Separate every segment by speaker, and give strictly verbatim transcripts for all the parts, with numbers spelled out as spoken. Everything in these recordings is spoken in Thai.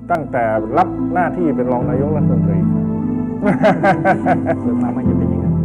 Speaker 1: ตั้งแต่รับหน้าที่เป็นรองนายกรัฐมนตรี
Speaker 2: ส่วนมากไม่จะเป็นอย่างนั้น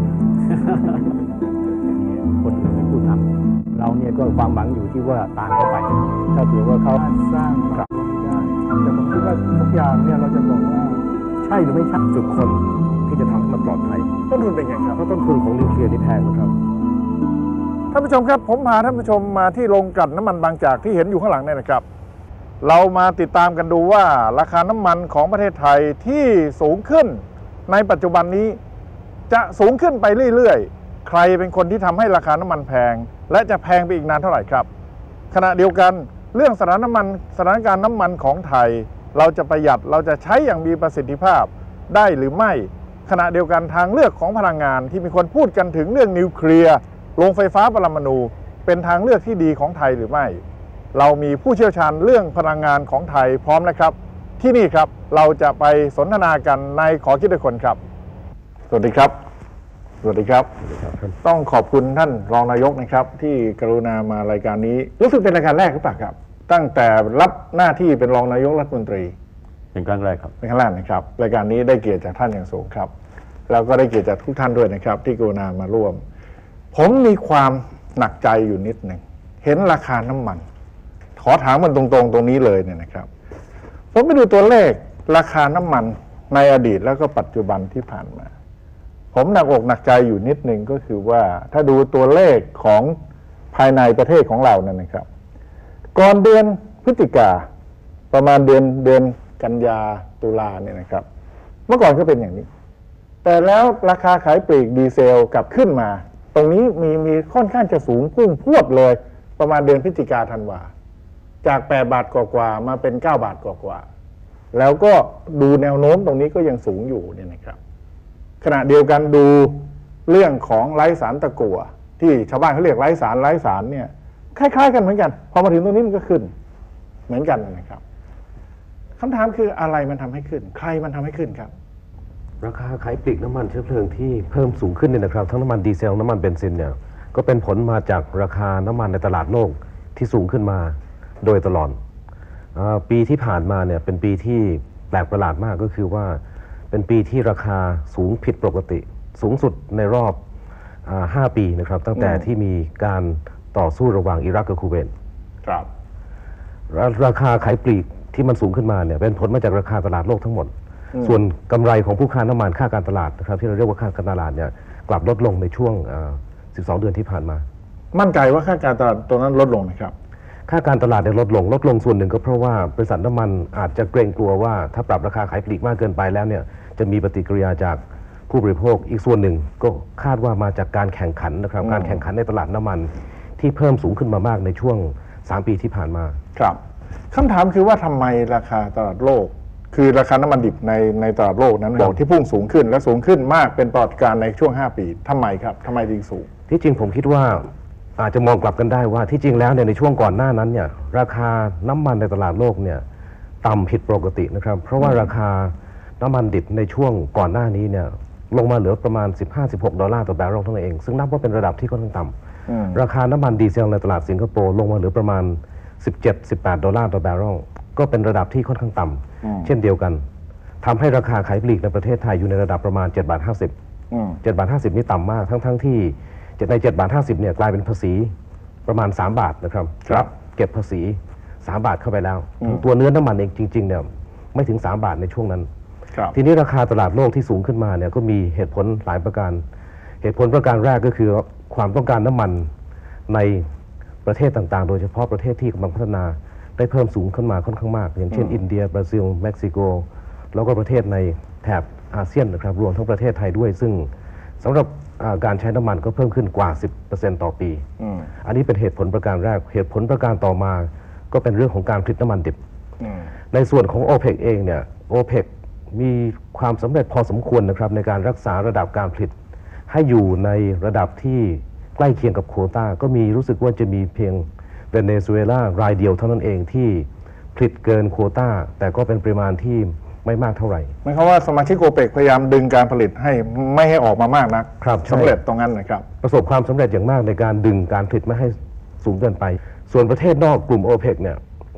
Speaker 2: คนอื่นเป็นผู้ทำเราเนี่ยก็ความหวังอยู่ที่ว่าตามเข้าไปถ้าถือว่าเขา
Speaker 1: สร้างปรับได้แต่ผมคิดว่าทุกอย่างเนี่ยเราจะบอกว่า
Speaker 2: ใช่หรือไม่ใช่ฝึกคนที่จะทำให้มันปลอดภัย
Speaker 1: ต้นทุนเป็นไงครับ
Speaker 2: เพราะต้นทุนของนิวเคลียร์นี่แพงนะครับ
Speaker 1: ท่านผู้ชมครับผมพาท่านผู้ชมมาที่โรงกลั่นน้ำมันบางจากที่เห็นอยู่ข้างหลังเนี่ยนะครับเรามาติดตามกันดูว่าราคาน้ำมันของประเทศไทยที่สูงขึ้นในปัจจุบันนี้จะสูงขึ้นไปเรื่อยๆใครเป็นคนที่ทำให้ราคาน้ำมันแพงและจะแพงไปอีกนานเท่าไหร่ครับขณะเดียวกันเรื่องสถานน้ำมันสถานการณ์น้ำมันของไทยเราจะประหยัดเราจะใช้อย่างมีประสิทธิภาพได้หรือไม่ขณะเดียวกันทางเลือกของพลังงานที่มีคนพูดกันถึงเรื่องนิวเคลียร์โรงไฟฟ้าปรมาณูเป็นทางเลือกที่ดีของไทยหรือไม่เรามีผู้เชี่ยวชาญเรื่องพลังงานของไทยพร้อมนะครับที่นี่ครับเราจะไปสนทนากันในขอคิดด้วยคนครับสวัสดีครับสวัสดีครับต้องขอบคุณท่านรองนายกนะครับที่กรุณามารายการนี้รู้สึกเป็นรายการแรกหรือเปล่าครับตั้งแต่รับหน้าที่เป็นรองนายกรัฐมนตรี
Speaker 2: เป็นครั้งแรกครับ
Speaker 1: เป็นครั้งแรกนะครับรายการนี้ได้เกียรติจากท่านอย่างสูงครับแล้วก็ได้เกียรติจากทุกท่านด้วยนะครับที่กรุณามาร่วมผมมีความหนักใจอยู่นิดหนึ่งเห็นราคาน้ำมันขอถามมันตรงๆตรงนี้เลยเนี่ยนะครับผมไปดูตัวเลขราคาน้ำมันในอดีตแล้วก็ปัจจุบันที่ผ่านมาผมหนักอกหนักใจอยู่นิดหนึ่งก็คือว่าถ้าดูตัวเลขของภายในประเทศของเราเนี่ยนะครับก่อนเดือนพฤศจิกาประมาณเดือนเดือนกันยาตุลาเนี่ยนะครับเมื่อก่อนก็เป็นอย่างนี้แต่แล้วราคาขายปลีกดีเซลกลับขึ้นมาตรงนี้มีมีค่อนข้างจะสูงพุ่งพรวดเลยประมาณเดือนพฤศจิกาธันวาจากแปดบาทกว่าๆมาเป็นเก้าบาทกว่าๆแล้วก็ดูแนวโน้มตรงนี้ก็ยังสูงอยู่เนี่ยนะครับขณะเดียวกันดูเรื่องของไร้สารตะกั่วที่ชาวบ้านเขาเรียกไร้สารไร้สารเนี่ยคล้ายๆกันเหมือนกันพอมาถึงตรงนี้มันก็ขึ้นเหมือนกันนะครับคำถามคืออะไรมันทำให้ขึ้นใครมันทำให้ขึ้นครับ
Speaker 2: ราคาขายปลีกน้ำมันเชื้อเพลิงที่เพิ่มสูงขึ้นเนี่ยนะครับทั้งน้ำมันดีเซลน้ำมันเบนซินเนี่ยก็เป็นผลมาจากราคาน้ำมันในตลาดโลกที่สูงขึ้นมาโดยตลอดปีที่ผ่านมาเนี่ยเป็นปีที่แปลกประหลาดมากก็คือว่าเป็นปีที่ราคาสูงผิดปกติสูงสุดในรอบห้าปีนะครับตั้งแต่ที่มีการต่อสู้ระหว่างอิรักกับคูเวต
Speaker 1: ครับ
Speaker 2: ราคาขายปลีกที่มันสูงขึ้นมาเนี่ยเป็นผลมาจากราคาตลาดโลกทั้งหมดส่วนกำไรของผู้ค้าน้ำมันค่าการตลาดนะครับที่เราเรียกว่าค่าการตลาดเนี่ยกลับลดลงในช่วงสิบสองเดือนที่ผ่านมา
Speaker 1: มั่นใจว่าค่าการตลาดตัวนั้นลดลงนะครับ
Speaker 2: ค่าการตลาดเนี่ยลดลงลดลงส่วนหนึ่งก็เพราะว่าบริษัทน้ำมันอาจจะเกรงกลัวว่าถ้าปรับราคาขายปลีกมากเกินไปแล้วเนี่ยจะมีปฏิกิริยาจากผู้บริโภคอีกส่วนหนึ่งก็คาดว่ามาจากการแข่งขันนะครับการแข่งขันในตลาดน้ำมันที่เพิ่มสูงขึ้นมามากในช่วงสามปีที่ผ่านมา
Speaker 1: ครับคำถามคือว่าทำไมราคาตลาดโลกคือราคาน้ำมันดิบในในตลาดโลกนั้นที่พุ่งสูงขึ้นและสูงขึ้นมากเป็นปรากฏการณ์ในช่วงห้าปีทำไมครับทำไมจึงสูง
Speaker 2: ที่จริงผมคิดว่าอาจจะมองกลับกันได้ว่าที่จริงแล้วเนี่ยในช่วงก่อนหน้านั้นเนี่ยราคาน้ำมันในตลาดโลกเนี่ยต่ำผิดปกตินะครับเพราะว่าราคาน้ำมันดิบในช่วงก่อนหน้านี้เนี่ยลงมาเหลือประมาณ สิบห้าถึงสิบหก ดอลลาร์ต่อแบเรลเท่านั้นเองซึ่งนับว่าเป็นระดับที่ค่อนข้างต่ำราคาน้ำมันดีเซลในตลาดสิงคโปร์ลงมาเหลือประมาณ สิบเจ็ดถึงสิบแปด ดอลลาร์ต่อแบเรลก็เป็นระดับที่ค่อนข้างต่ำเช่นเดียวกันทำให้ราคาขายปลีกในประเทศไทยอยู่ในระดับประมาณเจ็ดบาทห้าสิบเจ็ดบาทห้าสิบนี่ต่ำมากทั้งๆที่ในเจ็ดบาทห้าสิบเนี่ยกลายเป็นภาษีประมาณสามบาทนะครับ
Speaker 1: ครับ
Speaker 2: เก็บภาษีสามบาทเข้าไปแล้วตัวเนื้อน้ำมันเองจริงๆเนี่ยไม่ถึงสามบาทในช่วงนั้นทีนี้ราคาตลาดโลกที่สูงขึ้นมาเนี่ยก็มีเหตุผลหลายประการเหตุผลประการแรกก็คือความต้องการน้ำมันในประเทศต่างๆโดยเฉพาะประเทศที่กำลังพัฒนาได้เพิ่มสูงขึ้นมาค่อนข้างมากอย่างเช่นอินเดียบราซิลเม็กซิโกแล้วก็ประเทศในแถบอาเซียนนะครับรวมทั้งประเทศไทยด้วยซึ่งสำหรับการใช้น้ำมันก็เพิ่มขึ้นกว่า สิบเปอร์เซ็นต์ ต่อปี อ, อันนี้เป็นเหตุผลประการแรกเหตุผลประการต่อมาก็เป็นเรื่องของการผลิตน้ำมันดิบในส่วนของ โอเปก เองเนี่ย โอเปก มีความสำเร็จพอสมควรนะครับในการรักษาระดับการผลิตให้อยู่ในระดับที่ใกล้เคียงกับโควต้าก็มีรู้สึกว่าจะมีเพียงเวเนซุเอลารายเดียวเท่านั้นเองที่ผลิตเกินโควต้าแต่ก็เป็นปริมาณที่ไม่มากเท่าไหร่
Speaker 1: หมายความว่าสมาชิกโอเปกพยายามดึงการผลิตให้ไม่ให้ออกมามากนักสำเร็จตรงนั้นนะครับ
Speaker 2: ประสบความสำเร็จอย่างมากในการดึงการผลิตไม่ให้สูงเกินไปส่วนประเทศนอกกลุ่มโอเปกเนี่ย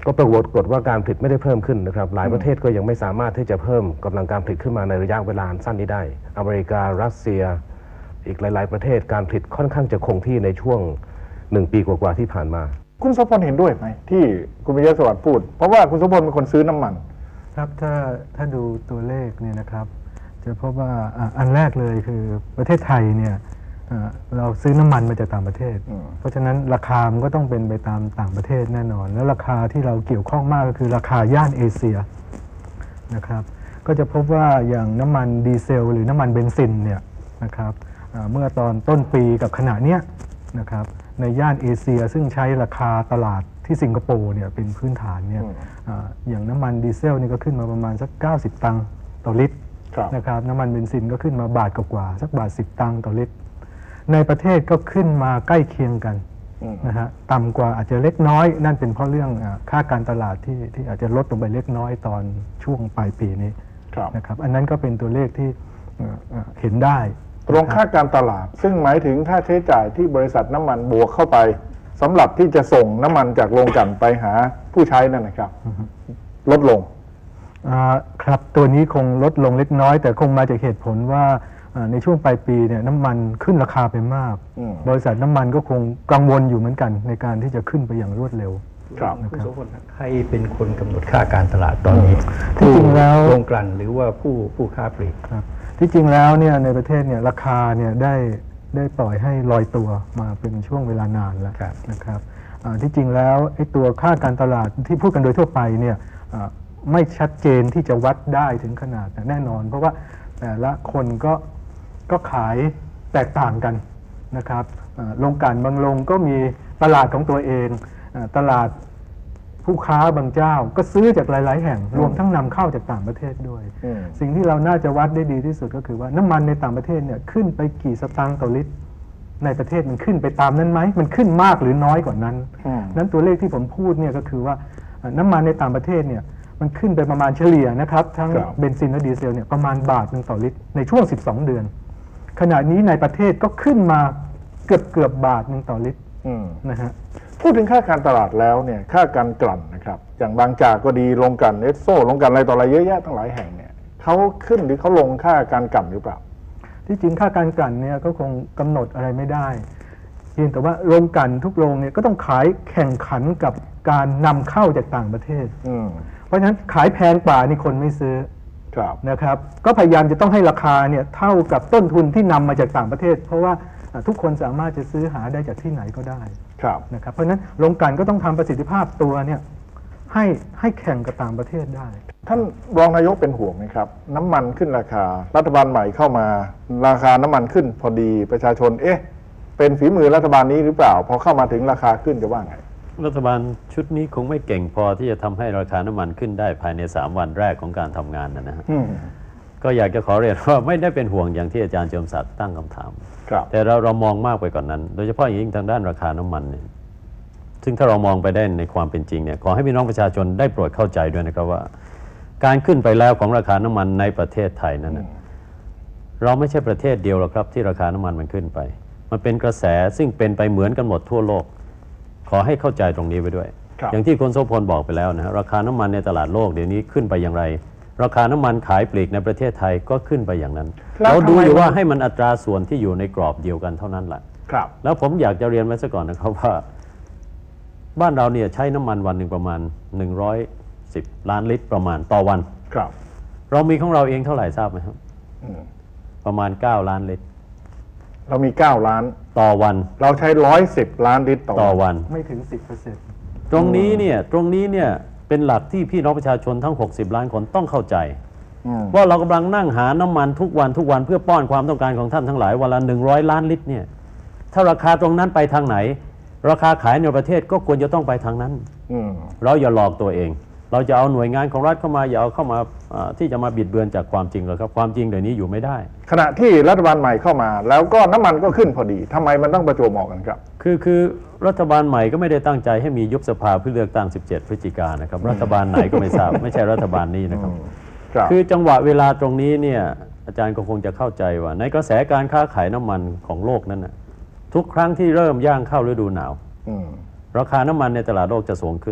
Speaker 2: ก็ปรากฏว่าการผลิตไม่ได้เพิ่มขึ้นนะครับหลายประเทศก็ยังไม่สามารถที่จะเพิ่มกำลังการผลิตขึ้นมาในระยะเวลาสั้นนี้ได้อเมริการัสเซียอีกหลายๆประเทศการผลิตค่อนข้างจะคงที่ในช่วงหนึ่งปีกว่าๆที่ผ่านมา
Speaker 1: คุณโสพลเห็นด้วยไหมที่คุณปิยะสวัสดิ์พูดเพราะว่าคุณโสพลเป็นคนซื้อน้ำมัน
Speaker 3: ครับถ้าถ้าดูตัวเลขเนี่ยนะครับจะพบว่าอันแรกเลยคือประเทศไทยเนี่ยเราซื้อน้ำมันมาจากต่างประเทศเพราะฉะนั้นราคามันก็ต้องเป็นไปตามต่างประเทศแน่นอนแล้วราคาที่เราเกี่ยวข้องมากก็คือราคาย่านเอเชียนะครับก็จะพบว่าอย่างน้ำมันดีเซลหรือน้ำมันเบนซินเนี่ยนะครับเมื่อตอนต้นปีกับขณะเนี้ยนะครับในย่านเอเชียซึ่งใช้ราคาตลาดที่สิงคโปร์เนี่ยเป็นพื้นฐานเนี่ยอย่างน้ำมันดีเซลนี่ก็ขึ้นมาประมาณสักเก้าสิบตังค์ต่อลิตรนะครับน้ำมันเบนซินก็ขึ้นมาบาทกว่าสักบาทสิบตังค์ต่อลิตรในประเทศก็ขึ้นมาใกล้เคียงกันนะฮะต่ำกว่าอาจจะเล็กน้อยนั่นเป็นเพราะเรื่องค่าการตลาดที่ที่อาจจะลดลงไปเล็กน้อยตอนช่วงปลายปีนี้นะครับอันนั้นก็เป็นตัวเลขที่เห็นได้
Speaker 1: ตรงค่าการตลาดซึ่งหมายถึงค่าใช้จ่ายที่บริษัทน้ำมันบวกเข้าไปสำหรับที่จะส่งน้ำมันจากโรงกลั่นไปหาผู้ใช้นั่นนะครับลดลง
Speaker 3: ครับตัวนี้คงลดลงเล็กน้อยแต่คงมาจากเหตุผลว่าในช่วงปลายปีเนี่ยน้ำมันขึ้นราคาไปมากบริษัทน้ำมันก็คงกังวลอยู่เหมือนกันในการที่จะขึ้นไปอย่างรวดเร็ว
Speaker 1: ครับ
Speaker 4: คุณโสพลใครเป็นคนกำหนดค่าการตลาดตอนนี้
Speaker 3: ที่จริงแล้ว
Speaker 4: โรงกลั่นหรือว่าผู้ผู้ค้าปลีก
Speaker 3: ครับที่จริงแล้วเนี่ยในประเทศเนี่ยราคาเนี่ยได้ได้ปล่อยให้ลอยตัวมาเป็นช่วงเวลานานแล้วนะครับที่จริงแล้วไอ้ตัวค่าการตลาดที่พูดกันโดยทั่วไปเนี่ยไม่ชัดเจนที่จะวัดได้ถึงขนาดแน่นอนเพราะว่าแต่ละคนก็ก็ขายแตกต่างกันนะครับโรงกลั่นบางโรงก็มีตลาดของตัวเองตลาดผู้ค้าบางเจ้าก็ซื้อจากหลายๆแห่งรวมทั้งนำเข้าจากต่างประเทศด้วยสิ่งที่เราน่าจะวัดได้ดีที่สุดก็คือว่าน้ำมันในต่างประเทศเนี่ยขึ้นไปกี่สตางค์ต่อลิตรในประเทศมันขึ้นไปตามนั้นไหมมันขึ้นมากหรือน้อยกว่านั้นนั้นตัวเลขที่ผมพูดเนี่ยก็คือว่าน้ำมันในต่างประเทศเนี่ยมันขึ้นไปประมาณเฉลี่ยนะครับทั้งเบนซินและดีเซลเนี่ยประมาณบาทหนึ่งต่อลิตรในช่วงสิบสองเดือนขณะนี้ในประเทศก็ขึ้นมาเกือบเกือบบาทหนึ่งต่อลิตรนะฮะ
Speaker 1: พูดถึงค่าการตลาดแล้วเนี่ยค่าการกลั่นนะครับอย่างบางจากก็ดีโรงกลั่นเอสโซโรงกลั่นอะไรต่ออะไรเยอะแยะทั้งหลายแห่งเนี่ยเขาขึ้นหรือเขาลงค่าการกลั่นหรือเปล่า
Speaker 3: ที่จริงค่าการกลั่นเนี่ยก็คงกำหนดอะไรไม่ได้เพียงแต่ว่าโรงกลั่นทุกโรงเนี่ยก็ต้องขายแข่งขันกับการนำเข้าจากต่างประเทศเพราะฉะนั้นขายแพงกว่านี่คนไม่ซื้อนะครับก็พยายามจะต้องให้ราคาเนี่ยเท่ากับต้นทุนที่นำมาจากต่างประเทศเพราะว่าทุกคนสามารถจะซื้อหาได้จากที่ไหนก็ได้นะครับเพราะฉะนั้นโรงกลั่นก็ต้องทำประสิทธิภาพตัวเนี่ยให้ให้แข่งกับต่างประเทศได้
Speaker 1: ท่านรองนายกเป็นห่วงไหมครับน้ำมันขึ้นราคารัฐบาลใหม่เข้ามาราคาน้ำมันขึ้นพอดีประชาชนเอ๊ะเป็นฝีมือรัฐบาลนี้หรือเปล่าพอเข้ามาถึงราคาขึ้นจะว่าไง
Speaker 4: รัฐบาลชุดนี้คงไม่เก่งพอที่จะทำให้ราคาน้ำมันขึ้นได้ภายในสามวันแรกของการทำงานนะฮะก็อยากจะขอเรียนว่าไม่ได้เป็นห่วงอย่างที่อาจารย์เจิมศักดิ์ตั้งคำถามแต่เราเรามองมากไปกว่านนั้นโดยเฉพาะอย่างยิ่งทางด้านราคาน้ำมันเนี่ยซึ่งถ้าเรามองไปได้ในความเป็นจริงเนี่ยขอให้พี่น้องประชาชนได้โปรดเข้าใจด้วยนะครับว่าการขึ้นไปแล้วของราคาน้ำมันในประเทศไทยนั้นเราไม่ใช่ประเทศเดียวหรอกครับที่ราคาน้ำมันมันขึ้นไปมันเป็นกระแสซึ่งเป็นไปเหมือนกันหมดทั่วโลกขอให้เข้าใจตรงนี้ไปด้วยอย่างที่คุณโสพลบอกไปแล้วนะราคาน้ำมันในตลาดโลกเดี๋ยวนี้ขึ้นไปอย่างไรราคาน้ำมันขายปลีกในประเทศไทยก็ขึ้นไปอย่างนั้นเราดูอยู่ว่าให้มันอัตราส่วนที่อยู่ในกรอบเดียวกันเท่านั้นแหละแล้วผมอยากจะเรียนไว้ซะก่อนนะครับว่าบ้านเราเนี่ยใช้น้ำมันวันหนึ่งประมาณหนึ่งร้อยสิบล้านลิตรประมาณต่อวันเรามีของเราเองเท่าไหร่ทราบไหมครับประมาณเก้าล้านลิตร
Speaker 1: เรามีเก้าล้าน
Speaker 4: ต่อวัน
Speaker 1: เราใช้หนึ่งร้อยสิบล้านลิตร
Speaker 4: ต่อวัน
Speaker 3: ไม่ถึง สิบเปอร์เซ็นต์
Speaker 4: ตรงนี้เนี่ยตรงนี้เนี่ยเป็นหลักที่พี่น้องประชาชนทั้งหกสิบล้านคนต้องเข้าใจว่าเรากำลังนั่งหาน้ำมันทุกวันทุกวันเพื่อป้อนความต้องการของท่านทั้งหลายวันละหนึ่งร้อยล้านลิตรเนี่ยถ้าราคาตรงนั้นไปทางไหนราคาขายในประเทศก็ควรจะต้องไปทางนั้นเราอย่าหลอกตัวเองเราจะเอาหน่วยงานของรัฐเข้ามาอย่าเอาเข้ามาที่จะมาบิดเบือนจากความจริงเลยครับความจริงเดี๋ยวนี้อยู่ไม่ได้
Speaker 1: ขณะที่รัฐบาลใหม่เข้ามาแล้วก็น้ำมันก็ขึ้นพอดีทำไมมันต้องประจวบเหมาะกันครับ
Speaker 4: คือคือรัฐบาลใหม่ก็ไม่ได้ตั้งใจให้มียุบสภาเพื่อเลือกตั้งสิบเจ็ดพฤศจิกายนนะครับรัฐบาลไหนก็ไม่ทราบไม่ใช่รัฐบาลนี้นะครับคือจังหวะเวลาตรงนี้เนี่ยอาจารย์ก็คงจะเข้าใจว่าในกระแสการค้าขายน้ำมันของโลกนั้นนะทุกครั้งที่เริ่มย่างเข้าฤดูหนาวราคาน้ำมันในตลาดโลกจะสูงขึ้นเพ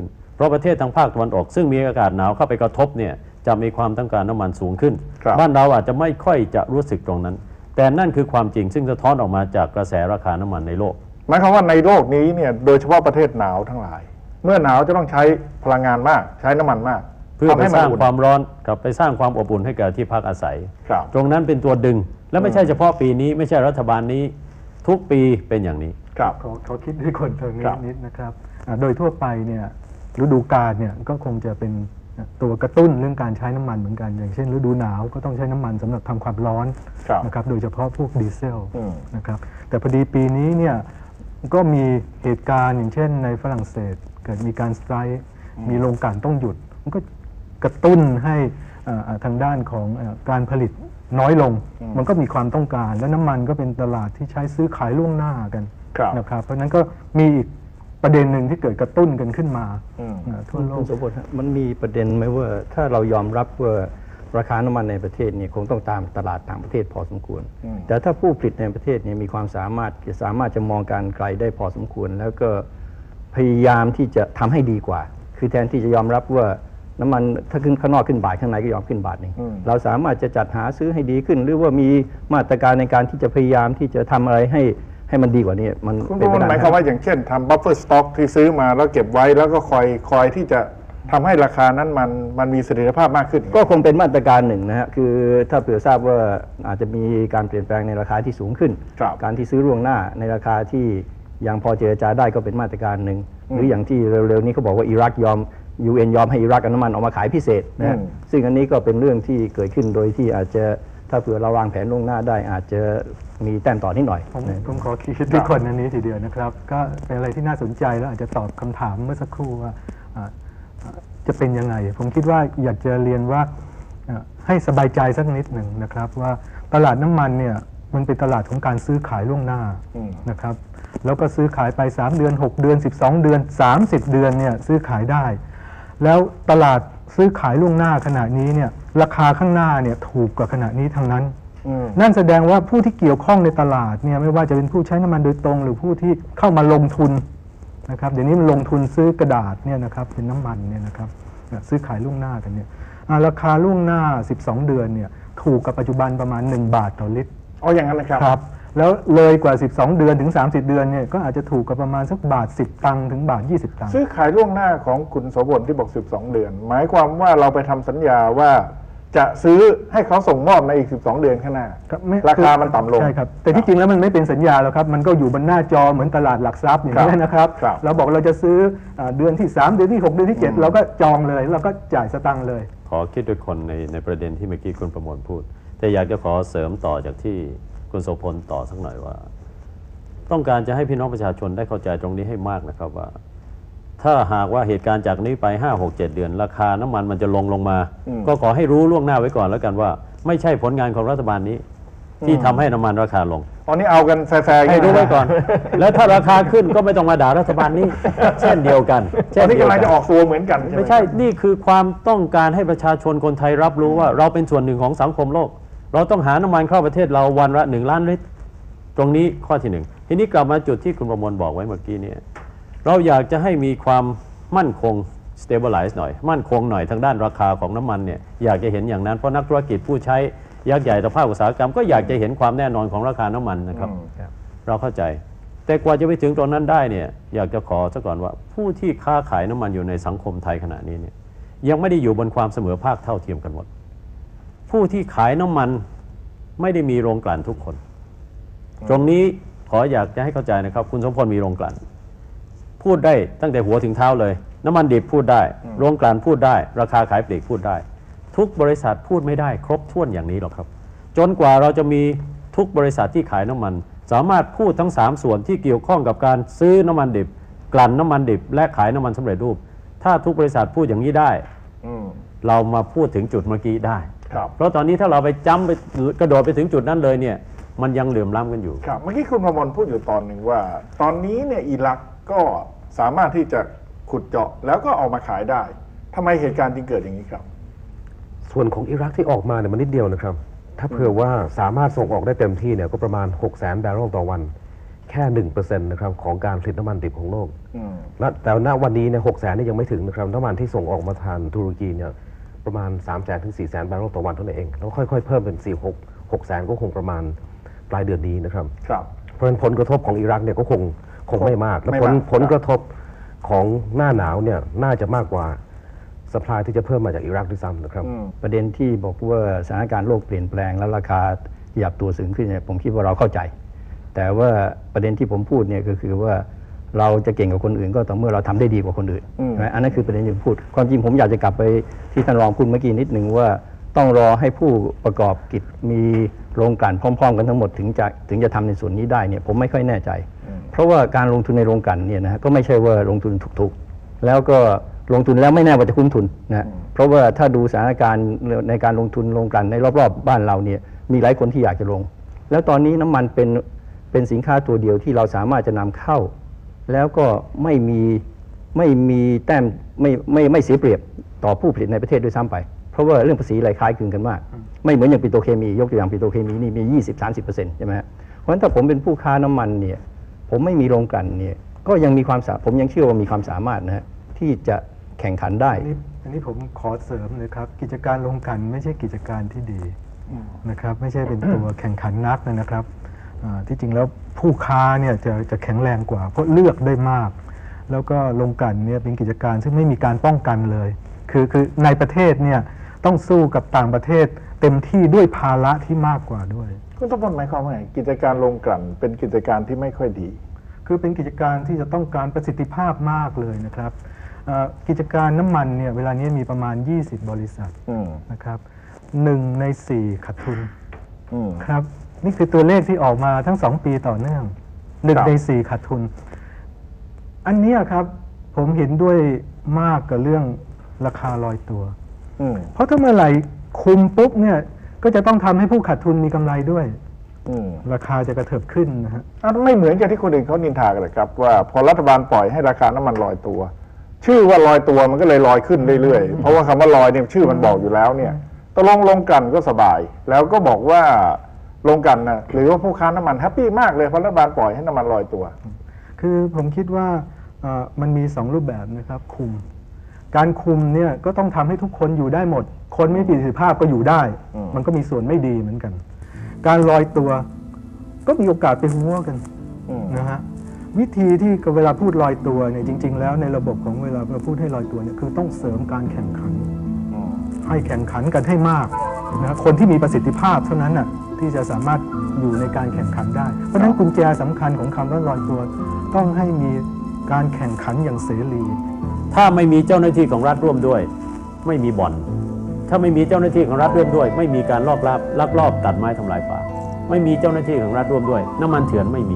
Speaker 4: ราะประเทศทางภาคตะวันออกซึ่งมีอากาศหนาวเข้าไปกระทบเนี่ยจะมีความต้องการน้ำมันสูงขึ้นบ้านเราอาจจะไม่ค่อยจะรู้สึกตรงนั้นแต่นั่นคือความจริงซึ่งสะท้อนออกมาจากกระแสราคาน้ำมันในโลก
Speaker 1: หมายความว่าในโลกนี้เนี่ยโดยเฉพาะประเทศหนาวทั้งหลายเมื่อหนาวจะต้องใช้พลังงานมากใช้น้ำมันมาก
Speaker 4: เพื่อไปสร้างความร้อนกับไปสร้างความอบอุ่นให้แก่ที่พักอาศัยตรงนั้นเป็นตัวดึงและไม่ใช่เฉพาะปีนี้ไม่ใช่รัฐบาลนี้ทุกปีเป็นอย่างนี้
Speaker 1: ครับ
Speaker 3: ขอขอคิดให้คนเพิ่มนิดนะครับโดยทั่วไปเนี่ยฤดูกาลเนี่ยก็คงจะเป็นตัวกระตุ้นเรื่องการใช้น้ำมันเหมือนกันอย่างเช่นฤดูหนาวก็ต้องใช้น้ำมันสำหรับทำความร้อนนะครับโดยเฉพาะพวกดีเซลนะครับแต่พอดีปีนี้เนี่ยก็มีเหตุการณ์อย่างเช่นในฝรั่งเศสเกิดมีการสไตรค์มีโรงกลั่นต้องหยุดมันก็กระตุ้นให้ทางด้านของการผลิตน้อยลงมันก็มีความต้องการและน้ำมันก็เป็นตลาดที่ใช้ซื้อขายล่วงหน้ากันนะครับเพราะนั้นก็มีอีกประเด็นหนึ่งที่เกิดกระตุ้นกันขึ้นมา
Speaker 5: ทั่วโลกคุณสมบัติมันมีประเด็นไหมว่าถ้าเรายอมรับว่าราคาน้ำมันในประเทศเนี่ยคงต้องตามตลาดต่างประเทศพอสมควรแต่ถ้าผู้ผลิตในประเทศเนี่ยมีความสามารถสามารถจะมองการไกลได้พอสมควรแล้วก็พยายามที่จะทำให้ดีกว่าคือแทนที่จะยอมรับว่าน้ำมันถ้าขึ้นข้างนอกขึ้นบาทข้างในก็ยอมขึ้นบาทหนึ่งเราสามารถจะจัดหาซื้อให้ดีขึ้นหรือว่ามีมาตรการในการที่จะพยายามที่จะทำอะไรให้ให้มันดีกว่านี้มัน
Speaker 1: เป็นไปได้หมายความว่าอย่างเช่นทำบัฟเฟอร์สต็อกที่ซื้อมาแล้วเก็บไว้แล้วก็คอยคอยที่จะทำให้ราคานั้นมันมันมีเสถียรภาพมากขึ้น
Speaker 5: ก็คงเป็นมาตรการหนึ่งนะฮะคือถ้าเผื่อทราบว่าอาจจะมีการเปลี่ยนแปลงในราคาที่สูงขึ้นการที่ซื้อล่วงหน้าในราคาที่ยังพอเจรจาได้ก็เป็นมาตรการหนึ่งหรืออย่างที่เร็วๆนี้เขาบอกว่าอิรักยอม ยู เอ็น ยอมให้อิรักเอาน้ำมันออกมาขายพิเศษนะซึ่งอันนี้ก็เป็นเรื่องที่เกิดขึ้นโดยที่อาจจะถ้าเผื่อเราวางแผนล่วงหน้าได้อาจจะมีแต้มต่อนิดหน่อย
Speaker 3: ผมผมขอคิดด้วยคนอันนี้ทีเดียวนะครับก็เป็นอะไรที่น่าสนใจแล้วอาจจะตอบคำถามเมื่อสักครู่ว่าจะเป็นยังไงผมคิดว่าอยากจะเรียนว่าให้สบายใจสักนิดหนึ่งนะครับว่าตลาดน้ำมันเนี่ยมันเป็นตลาดของการซื้อขายล่วงหน้านะครับแล้วก็ซื้อขายไปสามเดือนหกเดือนสิบสองเดือนสามสิบเดือนเนี่ยซื้อขายได้แล้วตลาดซื้อขายล่วงหน้าขณะนี้เนี่ยราคาข้างหน้าเนี่ยถูกกว่าขณะนี้ทั้งนั้นนั่นแสดงว่าผู้ที่เกี่ยวข้องในตลาดเนี่ยไม่ว่าจะเป็นผู้ใช้น้ำมันโดยตรงหรือผู้ที่เข้ามาลงทุนนะครับเดี๋ยวนี้มันลงทุนซื้อกระดาษเนี่ยนะครับเป็นน้ำมันเนี่ยนะครับซื้อขายล่วงหน้ากันเนี่ยราคาล่วงหน้าสิบสองเดือนเนี่ยถูกกับปัจจุบันประมาณหนึ่งบาทต่อลิตร
Speaker 1: อ๋ออย่างนั้นนะครับ
Speaker 3: ครับแล้วเลยกว่าสิบสองเดือนถึงสามสิบเดือนเนี่ยก็อาจจะถูกกับประมาณสักบาทสิบตังค์ถึงบาทยี่สิบตังค์
Speaker 1: ซื้อขายล่วงหน้าของคุณโสพลที่บอกสิบสองเดือนหมายความว่าเราไปทำสัญญาว่าจะซื้อให้เขาส่งมอบในอีกสิบสองเดือนข้างหน้าราคามันต่ำลง
Speaker 3: ใช่ครับแต่ที่จริงแล้วมันไม่เป็นสัญญาแล้วครับมันก็อยู่บนหน้าจอเหมือนตลาดหลักทรัพย์อย่างนี้นะครับเราบอกเราจะซื้อเดือนที่สามเดือนที่หกเดือนที่เจ็ดเราก็จองเลยเราก็จ่ายสตังค์เลย
Speaker 4: ขอคิดด้วยคนในในประเด็นที่เมื่อกี้คุณประมวลพูดแต่อยากจะขอเสริมต่อจากที่คุณโสพลต่อสักหน่อยว่าต้องการจะให้พี่น้องประชาชนได้เข้าใจตรงนี้ให้มากนะครับว่าถ้าหากว่าเหตุการณ์จากนี้ไป ห้า หก เจ็ด เดือนราคาน้ำมันมันจะลงลงมาก็ขอให้รู้ล่วงหน้าไว้ก่อนแล้วกันว่าไม่ใช่ผลงานของรัฐบาลนี้ที่ทำให้น้ำมันราคาลง
Speaker 1: ตอนนี้เอากันแฟร์ๆ
Speaker 4: ให้รู้ไว้ก่อนแล้วถ้าราคาขึ้นก็ไม่ต้องมาด่ารัฐบาลนี้เช่นเดียวกัน
Speaker 1: ตอนนี้กำลังจะออกตัวเหมือนกัน
Speaker 4: ไม่ใช่นี่คือความต้องการให้ประชาชนคนไทยรับรู้ว่าเราเป็นส่วนหนึ่งของสังคมโลกเราต้องหาน้ำมันเข้าประเทศเราวันละหนึ่งล้านลิตรตรงนี้ข้อที่หนึ่งทีนี้กลับมาจุดที่คุณประมวลบอกไว้เมื่อกี้เนี่ยเราอยากจะให้มีความมั่นคง stabilize หน่อยมั่นคงหน่อยทางด้านราคาของน้ำมันเนี่ยอยากจะเห็นอย่างนั้นเพราะนักธุรกิจผู้ใช้ยักษ์ใหญ่ต่อภาคอุตสาหกรรมก็อยากจะเห็นความแน่นอนของราคาน้ำมันนะครับเราเข้าใจแต่กว่าจะไปถึงตรงนั้นได้เนี่ยอยากจะขอซะก่อนว่าผู้ที่ค้าขายน้ำมันอยู่ในสังคมไทยขณะนี้เนี่ยยังไม่ได้อยู่บนความเสมอภาคเท่าเทียมกันหมดผู้ที่ขายน้ำมันไม่ได้มีโรงกลั่นทุกคนตรงนี้ขออยากจะให้เข้าใจนะครับคุณสมพลมีโรงกลั่นพูดได้ตั้งแต่หัวถึงเท้าเลยน้ำมันดิบพูดได้โรงกลั่นพูดได้ราคาขายปลีกพูดได้ทุกบริษัทพูดไม่ได้ครบถ้วนอย่างนี้หรอกครับจนกว่าเราจะมีทุกบริษัทที่ขายน้ำมันสามารถพูดทั้งสามส่วนที่เกี่ยวข้องกับการซื้อน้ำมันดิบกลั่นน้ำมันดิบและขายน้ำมันสำเร็จรูปถ้าทุกบริษัทพูดอย่างนี้ได้เรามาพูดถึงจุดเมื่อกี้ได้เพราะตอนนี้ถ้าเราไปจ้ำไปกระโดดไปถึงจุดนั้นเลยเนี่ยมันยังเหลื่อมล้ำกันอยู่
Speaker 1: ครับเมื่อกี้คุณประมวลพูดอยู่ตอนหนึ่งว่าตอนนี้เนี่ยอิรักก็สามารถที่จะขุดเจาะแล้วก็เอามาขายได้ทำไมเหตุการณ์จึงเกิดอย่างนี้ครับ
Speaker 2: ส่วนของอิรักที่ออกมาเนี่ยมันนิดเดียวนะครับถ้าเผื่อว่าสามารถส่งออกได้เต็มที่เนี่ยก็ประมาณหกแสนบาร์เรลต่อวันแค่หนึ่งเปอร์เซ็นต์นะครับของการผลิตน้ำมันดิบของโลกและแต่ณวันนี้เนี่ยหกแสนนี่ยังไม่ถึงนะครับน้ำมันที่ส่งออกมาทางตุรกีเนี่ยประมาณสามแสนถึงสี่แสนบาร์เรลต่อวันเท่านั้นเองแล้วค่อยๆเพิ่มเป็นสี่หกหกแสนก็คงประมาณปลายเดือนนี้นะครับเพราะฉะนั้นผลกระทบของอิรักเนี่ยก็คงคงไม่มากและผลผลกระทบของหน้าหนาวเนี่ยน่าจะมากกว่าสป라이ที่จะเพิ่มมาจากอิรักด้วยซ้ำนะครับ
Speaker 5: ประเด็นที่บอกว่าสถานการณ์โลกเปลี่ยนแปลงแล้วราคาขยับตัวสูงขึ้นเนี่ยผมคิดว่าเราเข้าใจแต่ว่าประเด็นที่ผมพูดเนี่ยก็คือว่าเราจะเก่งกว่าคนอื่นก็ต่อเมื่อเราทำได้ดีกว่าคนอื่นใช่ไหมอันนั้นคือประเด็นที่ผมพูดความจริงผมอยากจะกลับไปที่ท่านรองพูดเมื่อกี้นิดหนึ่งว่าต้องรอให้ผู้ประกอบกิจมีโรงกลั่นพร้อมๆกันทั้งหมดถึงจะถึงจะทำในส่วนนี้ได้เนี่ยผมไม่ค่อยแน่ใจเพราะว่าการลงทุนในโรงกลั่นเนี่ยนะก็ไม่ใช่ว่าลงทุนถูกๆแล้วก็ลงทุนแล้วไม่แน่ว่าจะคุ้มทุนนะเพราะว่าถ้าดูสถานการณ์ในการลงทุนโรงกลั่นในรอบๆบ้านเราเนี่ยมีหลายคนที่อยากจะลงแล้วตอนนี้น้ำมันเป็นเป็นสินค้าตัวเดียวที่เราสามารถจะนำเข้าแล้วก็ไม่มีไม่มีแต้มไม่ไม่ไม่เสียเปรียบต่อผู้ผลิตในประเทศด้วยซ้ำไปเพราะว่าเรื่องภาษีอะไรคล้ายคลึงกันมากไม่เหมือนอย่างปิโตรเคมียกตัวอย่างปิโตรเคมีนี่มี ยี่สิบถึงสามสิบเปอร์เซ็นต์ ใช่ไหมฮะเพราะฉะนั้นถ้าผมเป็นผู้ค้าน้ำมันเนี่ยผมไม่มีโรงกลั่นเนี่ยก็ยังมีความสามารถผมยังเชื่อว่ามีความสามารถนะฮะที่จะแข่งขันได้
Speaker 3: อันนี้ผมขอเสริมเลยครับกิจการโรงกลั่นไม่ใช่กิจการที่ดีนะครับไม่ใช่เป็นตัวแข่งขันนักนะครับที่จริงแล้วผู้ค้าเนี่ยจะจะแข็งแรงกว่าเพราะเลือกได้มากแล้วก็โรงกลั่นเนี่ยเป็นกิจการซึ่งไม่มีการป้องกันเลยคือคือในประเทศเนี่ยต้องสู้กับต่างประเทศเต็มที่ด้วยภาระที่มากกว่าด้วย
Speaker 1: คุณต้องหมายความว่าไงกิจการโรงกลั่นเป็นกิจการที่ไม่ค่อยดี
Speaker 3: คือเป็นกิจการที่จะต้องการประสิทธิภาพมากเลยนะครับกิจการน้ำมันเนี่ยเวลานี้มีประมาณยี่สิบบริษัทนะครับหนึ่งในสี่ขาดทุนครับนี่คือตัวเลขที่ออกมาทั้งสองปีต่อเนื่องหนึ่งในสี่ขาดทุนอันนี้ครับผมเห็นด้วยมากกับเรื่องราคาลอยตัวเพราะถ้าเมื่อไหร่คุมปุ๊บเนี่ยก็จะต้องทำให้ผู้ขาดทุนมีกำไรด้วยราคาจะกระเถิบขึ้นนะฮะ
Speaker 1: ไม่เหมือนกับที่คนอื่นเขานินทากันเลยครับว่าพอรัฐบาลปล่อยให้ราคาน้ำมันลอยตัวชื่อว่าลอยตัวมันก็เลยลอยขึ้นเรื่อยๆเพราะว่าคำว่าลอยเนี่ยชื่อมันบอกอยู่แล้วเนี่ยตกลงลงกันก็สบายแล้วก็บอกว่าลงกันนะหรือว่าผู้ค้าน้ำมันแฮปปี้มากเลยเพราะรัฐบาลปล่อยให้น้ำมันลอยตัว
Speaker 3: คือผมคิดว่ามันมีสองรูปแบบนะครับคุมการคุมเนี่ยก็ต้องทำให้ทุกคนอยู่ได้หมดคนไม่มีประสิทธิภาพก็อยู่ได้มันก็มีส่วนไม่ดีเหมือนกันการลอยตัวก็มีโอกาสไปหัวกันนะฮะวิธีที่เวลาพูดลอยตัวเนี่ยจริงๆแล้วในระบบของเวลาเราพูดให้ลอยตัวเนี่ยคือต้องเสริมการแข่งขันให้แข่งขันกันให้มากนะคนที่มีประสิทธิภาพเท่านั้นน่ะที่จะสามารถอยู่ในการแข่งขันได้เพราะฉะนั้นกุญแจสำคัญของคำว่าลอยตัวต้องให้มีการแข่งขันอย่างเสรี
Speaker 4: ถ้าไม่มีเจ้าหน้าที่ของรัฐร่วมด้วยไม่มีบ่อนถ้าไม่มีเจ้าหน้าที่ของรัฐร่วมด้วยไม่มีการลอบลับลักลอบตัดไม้ทำลายป่าไม่มีเจ้าหน้าที่ของรัฐร่วมด้วยน้ำมันเถื่อนไม่มี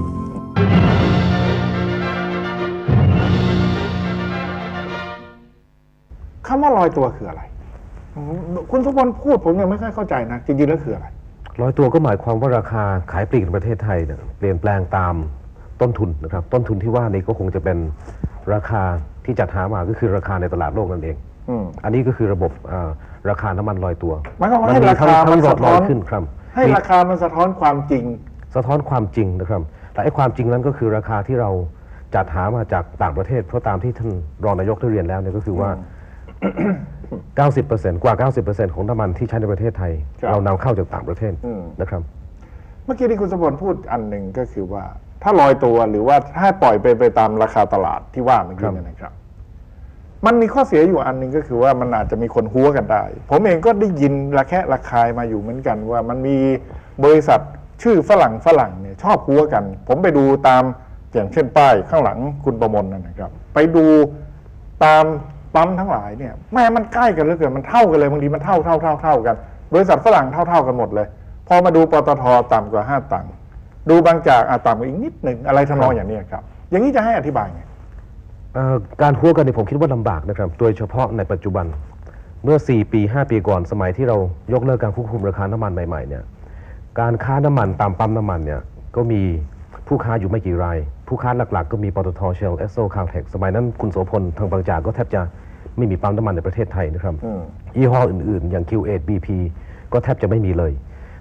Speaker 1: คำว่าลอยตัวคืออะไรคุณสุพลพูดผมยังไม่ค่อยเข้าใจนะจริงๆแล้วคืออะไร
Speaker 2: ลอยตัวก็หมายความว่าราคาขายปลีกในประเทศไทยเนี่ยเปลี่ยนแปลงตามต้นทุนนะครับต้นทุนที่ว่านี้ก็คงจะเป็นราคาที่จัดหามาก็คือราคาในตลาดโลกนั่นเองอันนี้ก็คือระบบราคาน้ำมันลอยตัว
Speaker 1: มันก็ให้ราคามันสะท้อน
Speaker 2: ขึ้นครับ
Speaker 1: ให้ราคามันสะท้อนความจริง
Speaker 2: สะท้อนความจริงนะครับแต่ไอ้ความจริงนั้นก็คือราคาที่เราจัดหามาจากต่างประเทศเพราะตามที่ท่านรองนายกได้เรียนแล้วเนี่ยก็คือว่า เก้าสิบเปอร์เซ็นต์ กว่า เก้าสิบเปอร์เซ็นต์ ของน้ำมันที่ใช้ในประเทศไทยเรานำเข้าจากต่างประเทศนะครับ
Speaker 1: เมื่อกี้ที่คุณสุพลพูดอันหนึ่งก็คือว่าถ้าลอยตัวหรือว่าถ้าปล่อยไปไปตามราคาตลาดที่ว่าเมื่อกี้นะครับมันมีข้อเสียอยู่อันหนึ่งก็คือว่ามันอาจจะมีคนหัวกันได้ผมเองก็ได้ยินระแคะระคายมาอยู่เหมือนกันว่ามันมีบริษัทชื่อฝรั่งฝรั่งเนี่ยชอบหัวกันผมไปดูตามอย่างเช่นป้ายข้างหลังคุณประมลนะครับไปดูตามปั๊มทั้งหลายเนี่ยแม่มันใกล้กันเหลือเกินมันเท่ากันเลยบางทีมันเท่าเท่าเท่าเท่ากันบริษัทฝรั่งเท่าเท่ากันหมดเลยพอมาดูปตท.ต่ำกว่าห้าตังค์ดูบางจากอาต่ำกว่าอีกนิดหนึ่งอะไรทำนองอย่างนี้ครับอย่างนี้จะให้อธิบายไง
Speaker 2: การหัวกันเนี่ยผมคิดว่าลำบากนะครับโดยเฉพาะในปัจจุบันเมื่อสี่ปีห้าปีก่อนสมัยที่เรายกเลิกการควบคุมราคาน้ำมันใหม่ๆเนี่ยการค้าน้ำมันตามปั๊มน้ำมันเนี่ยก็มีผู้ค้าอยู่ไม่กี่รายผู้ค้าหลักๆก็มีปตท.เชล เอสโซ คาลเทคสมัยนั้นคุณโสพลทางบางจากก็แทบจะไม่มีปั๊มน้ำมันในประเทศไทยนะครับยี่ห้ออื่นๆอย่าง คิว เอท บี พี ก็แทบจะไม่มีเลย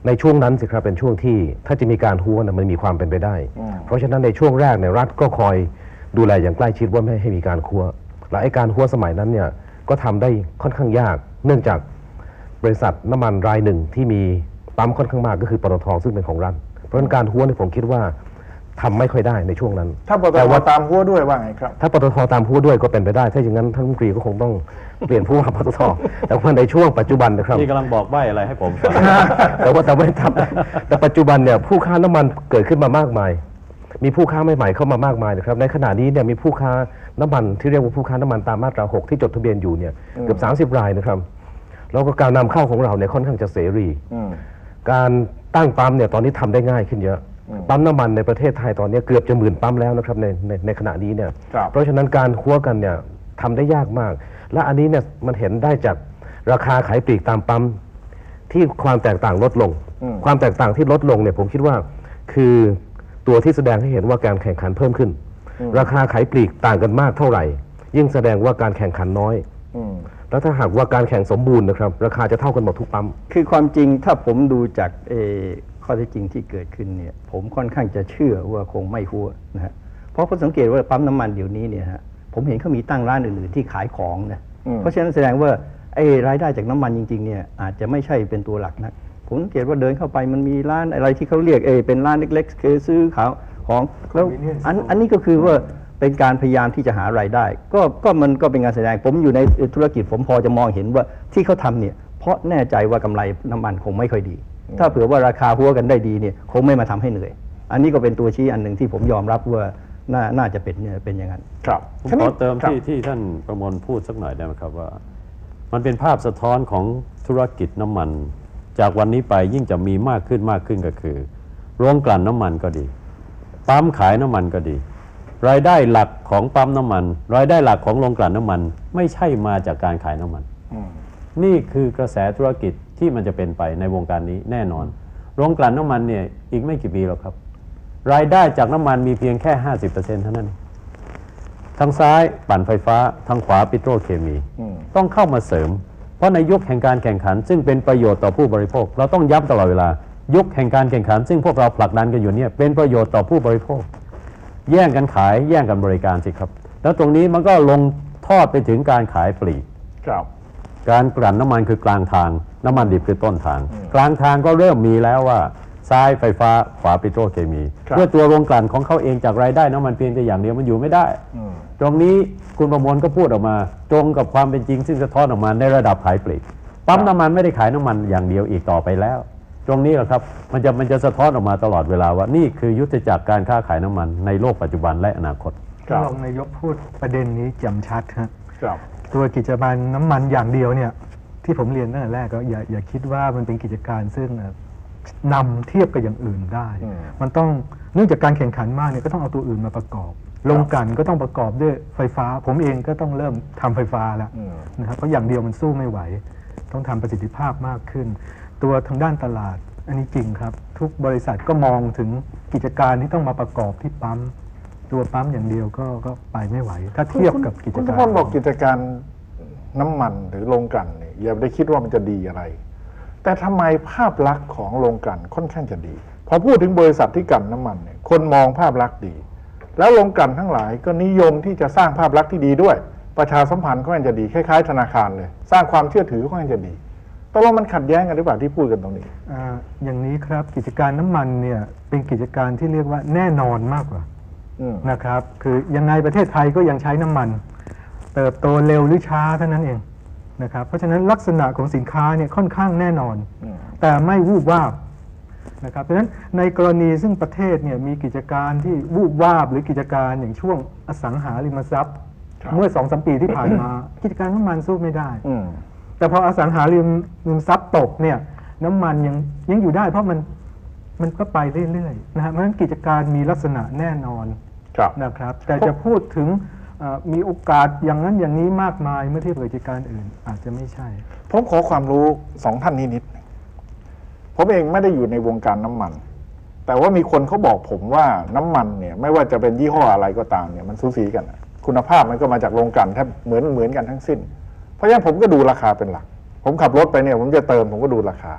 Speaker 2: ในช่วงนั้นสิครับเป็นช่วงที่ถ้าจะมีการหัวนะมันมีความเป็นไปได้ เพราะฉะนั้นในช่วงแรกเนี่ยรัฐก็คอยดูแลอย่างใกล้ชิดว่าไม่ให้มีการหัวและไอ้การหัวสมัยนั้นเนี่ยก็ทำได้ค่อนข้างยาก เนื่องจากบริษัทน้ำมันรายหนึ่งที่มีปั๊มค่อนข้างมากก็คือปตท.ซึ่งเป็นของรัฐเพราะฉะนั้นการหัวเนี่ยผมคิดว่าทำไม่ค่อยได้ในช่วงนั้น
Speaker 1: ถ้าปตท.ตามหัวด้วยว่าไงครับ
Speaker 2: ถ้าปตท.ตามหัวด้วยก็เป็นไปได้ถ้าอย่างนั้นท่านรัฐมนตรีก็คงต้องเปลี่ยนผู้ว่าปตท.แต่ว่าในช่วงปัจจุบันนะครับ
Speaker 4: นี่กำลังบอกใบ้อะไรให้ผมฟัง
Speaker 2: แต่ว่าแต่ไม่ทำแต่ปัจจุบันเนี่ยผู้ค้าน้ำมันเกิดขึ้นมามากมายมีผู้ค้าใหม่ๆเข้ามามากมายนะครับในขณะนี้เนี่ยมีผู้ค้าน้ำมันที่เรียกว่าผู้ค้าน้ำมันตามมาตราหกที่จดทะเบียนอยู่เนี่ยเกือบสามสิบรายนะครับแล้วก็การนำเข้าของเราเนี่ยค่อนข้างจะเสรีการตั้งปั๊มเนี่ยตอนนี้ทำได้ง่ายขึ้นเยอะปั๊มน้ำมันในประเทศไทยตอนนี้เกือบจะหมื่นปั๊มแล้วนะครับในในในขณะนี้เนี่ยเพราะฉะนั้นการคั่วกันเนี่ยทำได้ยากมากและอันนี้เนี่ยมันเห็นได้จากราคาขายปลีกตามปั๊มที่ความแตกต่างลดลงความแตกต่างที่ลดลงเนี่ยผมคิดว่าคือตัวที่แสดงให้เห็นว่าการแข่งขันเพิ่มขึ้นราคาขายปลีกต่างกันมากเท่าไหร่ยิ่งแสดงว่าการแข่งขันน้อยแล้วถ้าหากว่าการแข่งสมบูรณ์นะครับราคาจะเท่ากันหมดทุกปั๊ม
Speaker 5: คือความจริงถ้าผมดูจากเอข้อเท็จจริงที่เกิดขึ้นเนี่ยผมค่อนข้างจะเชื่อว่าคงไม่หัวนะฮะเพราะผมสังเกตว่าปั๊มน้ำมันเดี๋ยวนี้เนี่ยฮะผมเห็นเขามีตั้งร้านอื่นๆที่ขายของนะเพราะฉะนั้นแสดงว่าไอ้รายได้จากน้ำมันจริงๆเนี่ยอาจจะไม่ใช่เป็นตัวหลักนักผมสังเกตว่าเดินเข้าไปมันมีร้านอะไรที่เขาเรียกเอเป็นร้านเล็กๆคือซื้อขาวของแล้วอันอันนี้ก็คือว่าเป็นการพยายามที่จะหารายได้ก็ก็มันก็เป็นการแสดงผมอยู่ในธุรกิจผมพอจะมองเห็นว่าที่เขาทำเนี่ยเพราะแน่ใจว่ากำไรน้ำมันคงไม่ค่อยดีถ้าเผื่อว่าราคาหัวกันได้ดีเนี่ยคงไม่มาทำให้เหนื่อยอันนี้ก็เป็นตัวชี้อันหนึ่งที่ผมยอมรับว่าน่าน่าจะเป็นเนี่ยเป็นอย่างนั้น
Speaker 1: ครับ
Speaker 4: ผมขอเติมที่ที่ท่านประมวลพูดสักหน่อยได้ไหมครับว่ามันเป็นภาพสะท้อนของธุรกิจน้ำมันจากวันนี้ไปยิ่งจะมีมากขึ้นมากขึ้นก็คือโรงกลั่นน้ำมันก็ดีปั๊มขายน้ำมันก็ดีรายได้หลักของปั๊มน้ำมันรายได้หลักของโรงกลั่นน้ำมันไม่ใช่มาจากการขายน้ำมันนี่คือกระแสธุรกิจที่มันจะเป็นไปในวงการนี้แน่นอนโรงกลั่นน้ำมันเนี่ยอีกไม่กี่ปีหรอกครับรายได้จากน้ำมันมีเพียงแค่ ห้าสิบเปอร์เซ็นต์ เท่านั้นทางซ้ายปั่นไฟฟ้าทางขวาปิโตรเคมีต้องเข้ามาเสริมเพราะในยุคแห่งการแข่งขันซึ่งเป็นประโยชน์ต่อผู้บริโภคเราต้องย้ำตลอดเวลายุคแห่งการแข่งขันซึ่งพวกเราผลักดันกันอยู่เนี่ยเป็นประโยชน์ต่อผู้บริโภคแย่งกันขายแย่งกันบริการสิครับแล้วตรงนี้มันก็ลงทอดไปถึงการขายปลีกการกลั่นน้ำมันคือกลางทางน้ำมันดิบคือต้นทางกลางทางก็เริ่มมีแล้วว่าซ้ายไฟฟ้าขวาปิโตรเคมีเพื่อตัวโรงกลั่นของเขาเองจากรายได้น้ำมันเพียงแต่อย่างเดียวมันอยู่ไม่ได้ตรงนี้คุณประมวลก็พูดออกมาตรงกับความเป็นจริงซึ่งสะท้อนออกมาในระดับขายปลีกปั๊มน้ำมันไม่ได้ขายน้ำมันอย่างเดียวอีกต่อไปแล้วตรงนี้แหละครับมันจะมันจะสะท้อนออกมาตลอดเวลาว่านี่คือยุทธจักรการค้าขายน้ำมันในโลกปัจจุบันและอนาคต
Speaker 3: รองนายกพูดประเด็นนี้แจ่มชัดครับตัวกิจการน้ำมันอย่างเดียวเนี่ยที่ผมเรียนตั้งแต่แรกก็อย่าอย่าคิดว่ามันเป็นกิจการซึ่งนำเทียบกับอย่างอื่นได้มันต้องเนื่องจากการแข่งขันมากเนี่ยก็ต้องเอาตัวอื่นมาประกอบโรงกลั่นก็ต้องประกอบด้วยไฟฟ้าผมเองก็ต้องเริ่มทำไฟฟ้าแล้วนะครับเพราะอย่างเดียวมันสู้ไม่ไหวต้องทำประสิทธิภาพมากขึ้นตัวทางด้านตลาดอันนี้จริงครับทุกบริษัทก็มองถึงกิจการที่ต้องมาประกอบที่ปั๊มตัวปั๊มอย่างเดียวก็ก็ไปไม่ไหวถ้าเทียบกับกิจการคุณ
Speaker 1: พ่อบอกกิจการน้ำมันหรือโรงกลั่นเนี่ยอย่าได้คิดว่ามันจะดีอะไรแต่ทำไมภาพลักษณ์ของโรงกลั่นค่อนข้างจะดีพอพูดถึงบริษัทที่กลั่นน้ำมันเนี่ยคนมองภาพลักษณ์ดีแล้วโรงกลั่นทั้งหลายก็นิยมที่จะสร้างภาพลักษณ์ที่ดีด้วยประชาสัมพันธ์ก็ยังจะดีคล้ายๆธนาคารเลยสร้างความเชื่อถือก็ยังจะดีตกลงมันขัดแย้งกันหรือเปล่าที่พูดกันตรงนี้
Speaker 3: อ่าอย่างนี้ครับกิจการน้ำมันเนี่ยเป็นกิจการที่เรียกว่าแน่นอนมากกว่านะครับคือยังไงประเทศไทยก็ยังใช้น้ำมันเติบโตเร็วหรือช้าเท่านั้นเองนะครับเพราะฉะนั้นลักษณะของสินค้าเนี่ยค่อนข้างแน่นอนแต่ไม่วูบวาบนะครับเพราะฉะนั้นในกรณีซึ่งประเทศเนี่ยมีกิจการที่วูบวาบหรือกิจการอย่างช่วงอสังหาริมทรัพย์เมื่อสองสามปีที่ผ่านมากิจการน้ำมันสู้ไม่ได้แต่พออสังหาริมทรัพย์ตกเนี่ยน้ำมันยังยังอยู่ได้เพราะมันมันก็ไปเรื่อยๆนะฮะเพราะฉะนั้นกิจการมีลักษณะแน่นอนนะครับแต่จะพูดถึงมีโอกาสอย่างนั้นอย่างนี้มากมายเมื่อเทียบกับกิจการอื่นอาจจะไม่ใช่
Speaker 1: ผมขอความรู้สองท่านนี้นิดผมเองไม่ได้อยู่ในวงการน้ำมันแต่ว่ามีคนเขาบอกผมว่าน้ำมันเนี่ยไม่ว่าจะเป็นยี่ห้ออะไรก็ตามเนี่ยมันสูสีกันคุณภาพมันก็มาจากโรงกลั่นแทบเหมือนเหมือนกันทั้งสิ้นเพราะฉะนั้นผมก็ดูราคาเป็นหลักผมขับรถไปเนี่ยผมจะเติมผมก็ดูราคาไป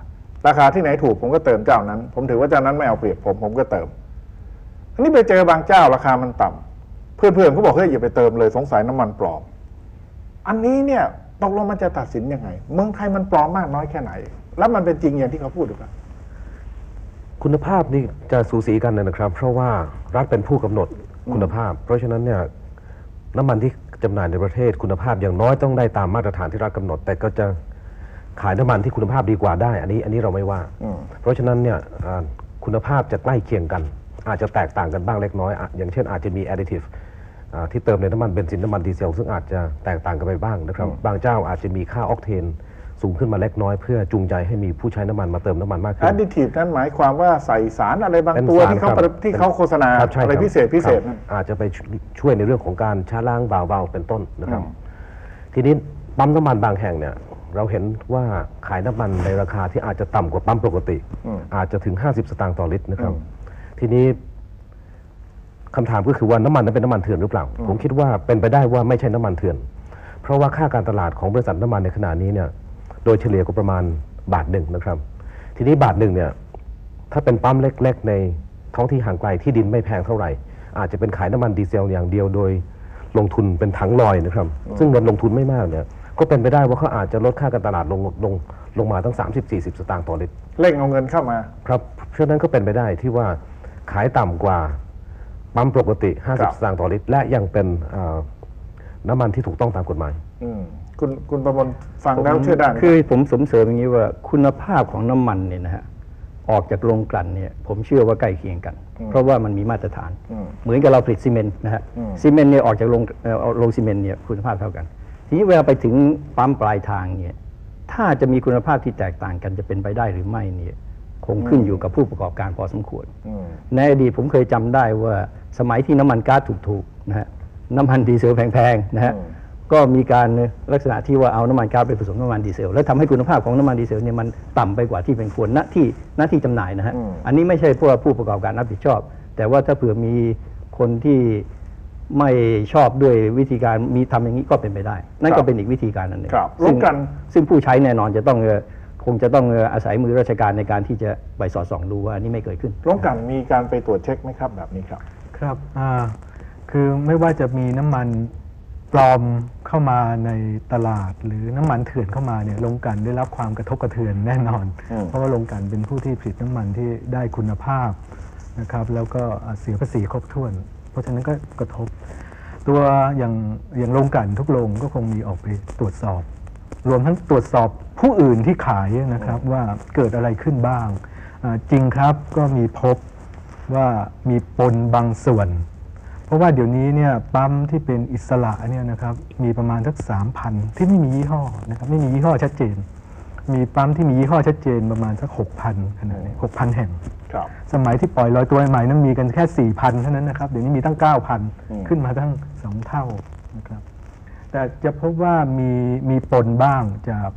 Speaker 1: ราคาที่ไหนถูกผมก็เติมเจ้านั้น ผมถือว่าเจ้านั้นไม่เอาเปรียบผมผมก็เติมอันนี้ไปเจอบางเจ้าราคามันต่ำเพื่อนๆเขาบอกเฮ้ยอย่าไปเติมเลยสงสัยน้ำมันปลอมอันนี้เนี่ยตกลงมันจะตัดสินยังไงเมืองไทยมันปลอมมากน้อยแค่ไหนแล้วมันเป็นจริงอย่างที่เขาพูดหรือเปล่า
Speaker 2: คุณภาพนี่จะสูสีกันนะครับเพราะว่ารัฐเป็นผู้กำหนดคุณภาพเพราะฉะนั้นเนี่ยน้ำมันที่จำหน่ายในประเทศคุณภาพอย่างน้อยต้องได้ตามมาตรฐานที่รัฐกำหนดแต่ก็จะขายน้ำมันที่คุณภาพดีกว่าได้อันนี้อันนี้เราไม่ว่าเพราะฉะนั้นเนี่ยคุณภาพจะใกล้เคียงกันอาจจะแตกต่างกันบ้างเล็กน้อยอย่างเช่นอาจจะมี additive ที่เติมในน้ำมันเบนซินน้ำมันดีเซลซึ่งอาจจะแตกต่างกันไปบ้างนะครับบางเจ้าอาจจะมีค่าออกเทนสูงขึ้นมาเล็กน้อยเพื่อจูงใจให้มีผู้ใช้น้ำมันมาเติมน้ำมันมากขึ้น
Speaker 1: additive นั้นหมายความว่าใส่สารอะไรบางตัวที่เขาที่เขาโฆษณาอะไรพิเศษพิเศษ
Speaker 2: อาจจะไปช่วยในเรื่องของการช้าล้างเบาๆเป็นต้นนะครับทีนี้ปั๊มน้ำมันบางแห่งเนี่ยเราเห็นว่าขายน้ำมันในราคาที่อาจจะต่ำกว่าปั๊มปกติอาจจะถึงห้าสิบสตางค์ต่อลิตรนะครับทีนี้คำถามก็คือว่าน้ำมันนั้นเป็นน้ำมันเถื่อนหรือเปล่าผมคิดว่าเป็นไปได้ว่าไม่ใช่น้ำมันเถื่อนเพราะว่าค่าการตลาดของบริษัทน้ำมันในขณะนี้เนี่ยโดยเฉลี่ยก็ประมาณบาทหนึ่งนะครับทีนี้บาทหนึ่งเนี่ยถ้าเป็นปั๊มเล็กๆในท้องที่ห่างไกลที่ดินไม่แพงเท่าไหร่อาจจะเป็นขายน้ำมันดีเซลอย่างเดียวโดยลงทุนเป็นถังลอยนะครับซึ่งเงินลงทุนไม่มากเนี่ยก็เป็นไปได้ว่าเขาอาจจะลดค่าการตลาดลงลงลงมาตั้ง สามสิบถึงสี่สิบ สตางค์ต่อลิตร
Speaker 1: เร่งเอาเงินเข้ามา
Speaker 2: ครับเพราะนั้นก็เป็นไปได้ที่ว่าขายต่ำกว่าปั๊มปกติห้าสิบสตางค์ต่อลิตรและยังเป็นน้ำมันที่ถูกต้องตามกฎหมาย
Speaker 1: คุณคุณประมวลฟังแล้วเชื่อได้
Speaker 5: คือผมสมเสริมอย่างนี้ว่าคุณภาพของน้ำมันเนี่ยนะฮะออกจากโรงกลั่นเนี่ยผมเชื่อว่าใกล้เคียงกันเพราะว่ามันมีมาตรฐานเหมือนกับเราผลิตซีเมนต์นะฮะซีเมนต์เนี่ยออกจากโรงโรงซีเมนต์เนี่ยคุณภาพเท่ากันทีนี้เวลาไปถึงปั๊มปลายทางเนี่ยถ้าจะมีคุณภาพที่แตกต่างกันจะเป็นไปได้หรือไม่เนี่ยคงขึ้นอยู่กับผู้ประกอบการพอสมควรในอดีตผมเคยจำได้ว่าสมัยที่น้ำมันก๊าซถูกๆนะฮะน้ำมันดีเซลแพงๆนะฮะก็มีการลักษณะที่ว่าเอาน้ำมันก๊าซไปผสมน้ำมันดีเซลแล้วทำให้คุณภาพของน้ำมันดีเซลเนี่ยมันต่ำไปกว่าที่เป็นควรณที่ณที่จำหน่ายนะฮะอันนี้ไม่ใช่พวกผู้ประกอบการรับผิดชอบแต่ว่าถ้าเผื่อมีคนที่ไม่ชอบด้วยวิธีการมีทำอย่างนี้ก็เป็นไปได้นั่นก็เป็นอีกวิธีการนึงซึ่งซึ่งผู้ใช้แน่นอนจะต้องคงจะต้องอาศัยมือราชการในการที่จะไปสอดส่องดูว่านี่ไม่เกิดขึ้น
Speaker 1: โรงกลั่นมีการไปตรวจเช็คไหมครับแบบนี้ครับ
Speaker 3: ครับคือไม่ว่าจะมีน้ำมันปลอมเข้ามาในตลาดหรือน้ำมันเถื่อนเข้ามาเนี่ยโรงกลั่นได้รับความกระทบกระเทือนแน่นอนเพราะว่าโรงกลั่นเป็นผู้ที่ผลิตน้ำมันที่ได้คุณภาพนะครับแล้วก็เสียภาษีครบถ้วนเพราะฉะนั้นก็กระทบตัวอย่างอย่างโรงกลั่นทุกโรงก็คงมีออกไปตรวจสอบรวมทั้งตรวจสอบผู้อื่นที่ขายนะครับว่าเกิดอะไรขึ้นบ้างจริงครับก็มีพบว่ามีปนบางส่วนเพราะว่าเดี๋ยวนี้เนี่ยปั๊มที่เป็นอิสระเนี่ยนะครับมีประมาณสักสามพันที่ไม่มียี่ห้อนะครับไม่มียี่ห้อชัดเจนมีปั๊มที่มียี่ห้อชัดเจนประมาณสักหกพันขนาดนี้หกพันแห่งสมัยที่ปล่อยลอยตัวใหม่นั้นมีกันแค่สี่พันเท่านั้นนะครับเดี๋ยวนี้มีตั้งเก้าพันขึ้นมาตั้งสองเท่านะครับแต่จะพบว่ามีมีปนบ้างจาก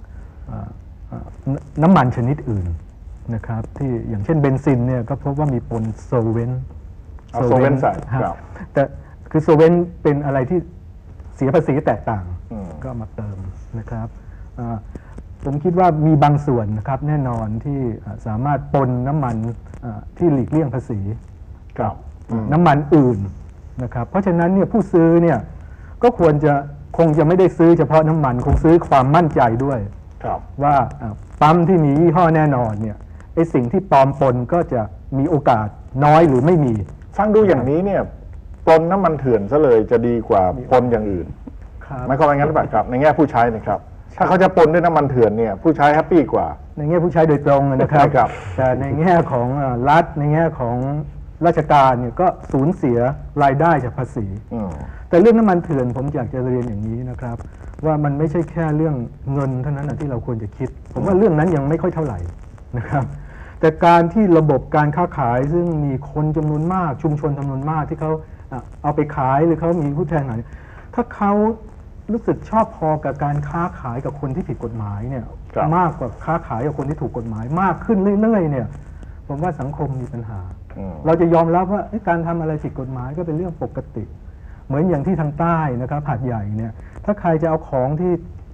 Speaker 3: น้ำมันชนิดอื่นนะครับที่อย่างเช่นเบนซินเนี่ยก็พบว่ามีปนโซเวน
Speaker 1: โซเวนใส่
Speaker 3: แต่คือโซเวนเป็นอะไรที่เสียภาษีแตกต่างก็มาเติมนะครับผมคิดว่ามีบางส่วนนะครับแน่นอนที่สามารถปนน้ำมันที่หลีกเลี่ยงภาษีกับน้ำมันอื่นนะครับเพราะฉะนั้นเนี่ยผู้ซื้อเนี่ยก็ควรจะคงจะไม่ได้ซื้อเฉพาะน้ำมันคงซื้อความมั่นใจด้วยว่าปั๊มที่มียี่ห้อแน่นอนเนี่ยไอ้สิ่งที่ปลอมปนก็จะมีโอกาสน้อยหรือไม่มี
Speaker 1: ฟังดูอย่างนี้เนี่ยปนน้ำมันเถื่อนซะเลยจะดีกว่าปนอย่างอื่นหมายความว่างั้นหรือเปล่าครับในแง่ผู้ใช้นะครับถ้าเขาจะปนด้วยน้ำมันเถื่อนเนี่ยผู้ใช้แฮปปี้กว่า
Speaker 3: ในแง่ผู้ใช้โดยตรงนะครับแต่ในแง่ของรัฐในแง่ของราชการเนี่ยก็สูญเสียรายได้จากภาษีแต่เรื่องน้ำมันเถื่อนผมอยากจะเรียนอย่างนี้นะครับว่ามันไม่ใช่แค่เรื่องเงินเท่านั้นที่เราควรจะคิดผมว่าเรื่องนั้นยังไม่ค่อยเท่าไหร่นะครับแต่การที่ระบบการค้าขายซึ่งมีคนจำนวนมากชุมชนจำนวนมากที่เขาเอาไปขายหรือเขามีผู้แทนไหนถ้าเขารู้สึกชอบพอกับการค้าขายกับคนที่ผิดกฎหมายเนี่ยมากกว่าค้าขายกับคนที่ถูกกฎหมายมากขึ้นเรื่อยๆเนี่ยผมว่าสังคมมีปัญหาเราจะยอมรับว่าการทำอะไรผิดกฎหมายก็เป็นเรื่องปกติเหมือนอย่างที่ทางใต้นะครับหาดใหญ่เนี่ยถ้าใครจะเอาของที่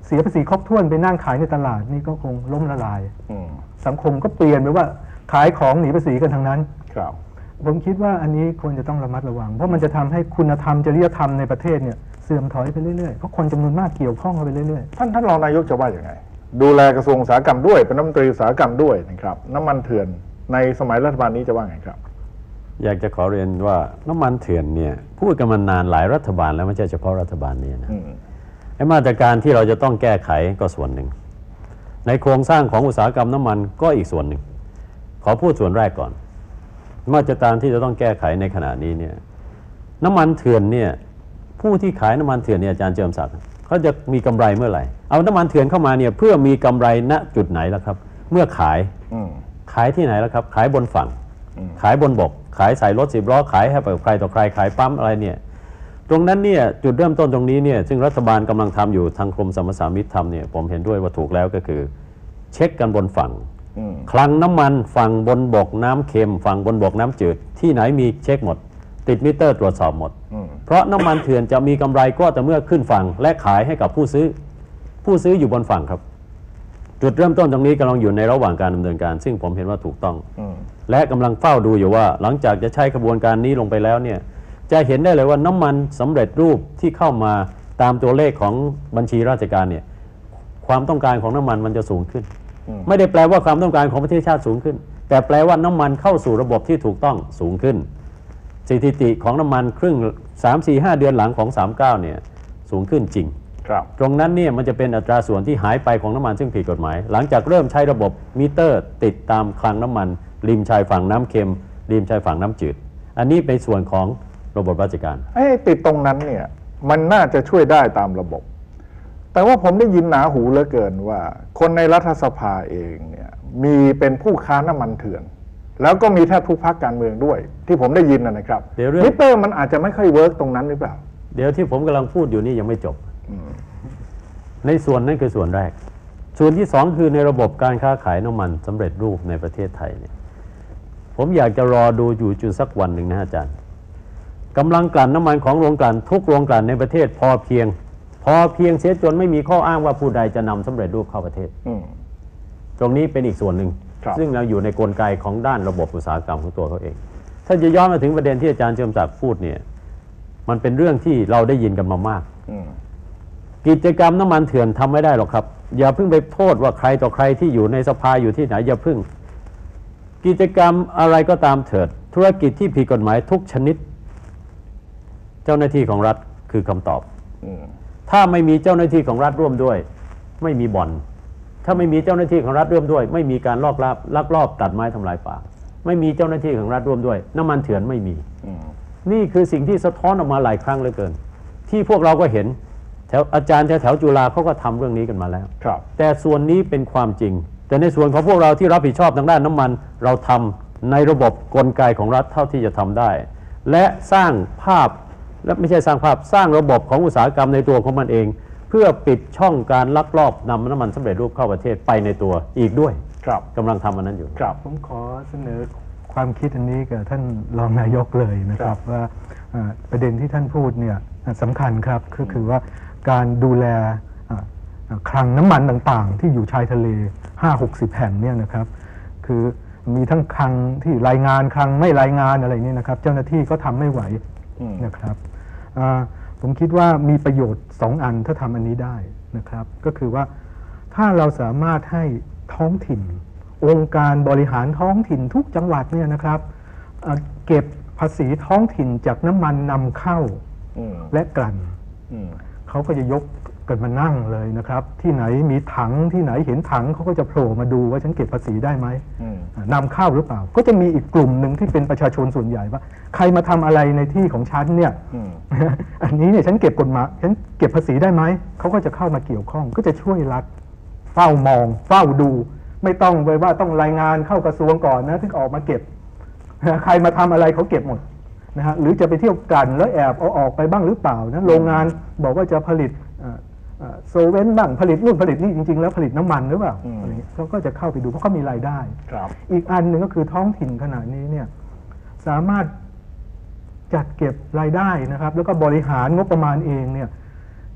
Speaker 3: เสียภาษีครบถ้วนไปนั่งขายในตลาดนี่ก็คงล้มละลายสังคมก็เปลี่ยนไปว่าขายของหนีภาษีกันทั้งนั้น
Speaker 1: ครับ
Speaker 3: ผมคิดว่าอันนี้ควรจะต้องระมัดระวังเพราะมันจะทำให้คุณธรรมจริยธรรมในประเทศเนี่ยเสื่อมถอยไปเรื่อยๆเพราะคนจำนวนมากเกี่ยวข้องกันไปเรื่อย
Speaker 1: ๆท่านท่านรองนายกจะว่าอย่างไงดูแลกระทรวงอุตสาหกรรมด้วยเป็นรัฐมนตรีอุตสาหกรรมด้วยนะครับน้ำมันเถื่อนในสมัยรัฐบาลนี้จะว่าไงครับ
Speaker 4: อยากจะขอเรียนว่าน้ำมันเถื่อนเนี่ยพูดกันมานานหลายรัฐบาลแล้วไม่ใช่เฉพาะรัฐบาลนี้นะไอ้มาตรการที่เราจะต้องแก้ไขก็ส่วนหนึ่งในโครงสร้างของอุตสาหกรรมน้ำมันก็อีกส่วนหนึ่งขอพูดส่วนแรกก่อนมาตรการที่จะต้องแก้ไขในขณะนี้เนี่ยน้ำมันเถื่อนเนี่ยผู้ที่ขายน้ำมันเถื่อนเนี่ยอาจารย์เจิมศักดิ์เขาจะมีกำไรเมื่อไหร่เอาน้ำมันเถื่อนเข้ามาเนี่ยเพื่อมีกำไรณจุดไหนล่ะครับเมื่อขายขายที่ไหนล่ะครับขายบนฝั่งขายบนบกขายใส่รถสิบล้อขายให้กับใครต่อใครขายปั๊มอะไรเนี่ยตรงนั้นเนี่ยจุดเริ่มต้นตรงนี้เนี่ยซึ่งรัฐบาลกำลังทำอยู่ทางกรมสรรพสามิตทำเนี่ยผมเห็นด้วยว่าถูกแล้วก็คือเช็คกันบนฝั่งคลังน้ำมันฝั่งบนบกน้ำเค็มฝั่งบนบกน้ำจืดที่ไหนมีเช็คหมดติดมิเตอร์ตรวจสอบหมดเพราะน้ำมันเถื่อนจะมีกำไรก็แต่เมื่อขึ้นฝั่งและขายให้กับผู้ซื้อผู้ซื้ออยู่บนฝั่งครับจุดเริ่มต้นตรงนี้กำลังอยู่ในระหว่างการดำเนินการซึ่งผมเห็นว่าถูกต้องและกำลังเฝ้าดูอยู่ว่าหลังจากจะใช้กระบวนการนี้ลงไปแล้วเนี่ยจะเห็นได้เลยว่าน้ำมันสำเร็จรูปที่เข้ามาตามตัวเลขของบัญชีราชการเนี่ยความต้องการของน้ำมันมันจะสูงขึ้นไม่ได้แปลว่าความต้องการของประเทศชาติสูงขึ้นแต่แปลว่าน้ำมันเข้าสู่ระบบที่ถูกต้องสูงขึ้นสถิติของน้ำมันครึ่ง สาม สี่ ห้า เดือนหลังของสามสิบเก้าเนี่ยสูงขึ้นจริงตรงนั้นเนี่ยมันจะเป็นอัตราส่วนที่หายไปของน้ำมันซึ่งผิดกฎหมายหลังจากเริ่มใช้ระบบมิเตอร์ติดตามคลังน้ำมันริมชายฝั่งน้ำเค็มริมชายฝั่งน้ำจืดอันนี้เป็นส่วนของระบบราชการ
Speaker 1: ไอ้ติดตรงนั้นเนี่ยมันน่าจะช่วยได้ตามระบบแต่ว่าผมได้ยินหนาหูเหลือเกินว่าคนในรัฐสภาเองเนี่ยมีเป็นผู้ค้าน้ำมันเถื่อนแล้วก็มีแทบทุกพรรคการเมืองด้วยที่ผมได้ยินนะครับมิเตอร์มันอาจจะไม่ค่อยเวิร์กตรงนั้นหรือเปล่า
Speaker 4: เดี๋ยวที่ผมกำลังพูดอยู่นี่ยังไม่จบในส่วนนั้นคือส่วนแรกส่วนที่สองคือในระบบการค้าขายน้ำมันสำเร็จรูปในประเทศไทยเนี่ยผมอยากจะรอดูอยู่จุดสักวันหนึ่งนะอาจารย์กำลังกลั่นน้ำมันของโรงกลั่นทุกโรงกลั่นในประเทศพอเพียงพอเพียงเสียจนไม่มีข้ออ้างว่าผู้ใดจะนำสำเร็จรูปเข้าประเทศตรงนี้เป็นอีกส่วนหนึ่งซึ่งเราอยู่ในกลไกของด้านระบบอุตสาหกรรมของตัวเขาเองถ้าจะย้อนมาถึงประเด็นที่อาจารย์เจิมศักดิ์พูดเนี่ยมันเป็นเรื่องที่เราได้ยินกันมามากกิจกรรมน้ำมันเถื่อนทำไม่ได้หรอกครับอย่าเพิ่งไปโทษว่าใครต่อใครที่อยู่ในสภาอยู่ที่ไหนอย่าเพิ่งกิจกรรมอะไรก็ตามเถิดธุรกิจที่ผิดกฎหมายทุกชนิดเจ้าหน้าที่ของรัฐคือคำตอบถ้าไม่มีเจ้าหน้าที่ของรัฐร่วมด้วยไม่มีบ่อนถ้าไม่มีเจ้าหน้าที่ของรัฐร่วมด้วยไม่มีการลอกลับลักลอบตัดไม้ทำลายป่าไม่มีเจ้าหน้าที่ของรัฐร่วมด้วยน้ำมันเถื่อนไม่มีนี่คือสิ่งที่สะท้อนออกมาหลายครั้งเหลือเกินที่พวกเราก็เห็นแถวอาจารย์แถวแถวจุฬาเขาก็ทำเรื่องนี้กันมาแล้วแต่ส่วนนี้เป็นความจริงแต่ในส่วนของพวกเราที่รับผิดชอบทางด้านน้ำมันเราทำในระบบกลไกของรัฐเท่าที่จะทำได้และสร้างภาพและไม่ใช่สร้างภาพสร้างระบบของอุตสาหกรรมในตัวของมันเองเพื่อปิดช่องการลักลอบนำน้ำมันสำเร็จรูปเข้าประเทศไปในตัวอีกด้วยกำลังทำอันนั้นอยู่
Speaker 3: ครับผมขอเสนอความคิดอันนี้กับท่านรองนายกเลยนะครับว่าประเด็นที่ท่านพูดเนี่ยสำคัญครับก็คือว่าการดูแลคลังน้ำมันต่างๆที่อยู่ชายทะเล ห้าหกสิบ แห่งเนี่ยนะครับคือมีทั้งคลังที่รายงานคลังไม่รายงานอะไรนี่นะครับเจ้าหน้าที่ก็ทำไม่ไหวนะครับผมคิดว่ามีประโยชน์สองอันถ้าทำอันนี้ได้นะครับก็คือว่าถ้าเราสามารถให้ท้องถิ่นองค์การบริหารท้องถิ่นทุกจังหวัดเนี่ยนะครับเก็บภาษีท้องถิ่นจากน้ำมันนำเข้าและกลั่นเขาก็จะยกกันมานั่งเลยนะครับที่ไหนมีถังที่ไหนเห็นถังเขาก็จะโผล่มาดูว่าฉันเก็บภาษีได้ไหมนำเข้าหรือเปล่าก็จะมีอีกกลุ่มหนึ่งที่เป็นประชาชนส่วนใหญ่ว่าใครมาทำอะไรในที่ของฉันเนี่ยอันนี้เนี่ยฉันเก็บกฎหมายฉันเก็บภาษีได้ไหมเขาก็จะเข้ามาเกี่ยวข้องก็จะช่วยรัฐเฝ้ามองเฝ้าดูไม่ต้องไปว่าต้องรายงานเข้ากระทรวงก่อนนะถึงออกมาเก็บใครมาทำอะไรเขาเก็บหมดนะฮะหรือจะไปเที่ยวกันแล้วแอบเอาออกไปบ้างหรือเปล่านะโรงงานบอกว่าจะผลิตโซเว่นบ้างผลิตนู่นผลิตนี่จริงๆแล้วผลิตน้ำมันหรือเปล่าอะไรเงี้ยเขาก็จะเข้าไปดูเพราะเขามีรายได้อีกอันหนึ่งก็คือท้องถิ่นขณะนี้เนี่ยสามารถจัดเก็บรายได้นะครับแล้วก็บริหารงบประมาณเองเนี่ย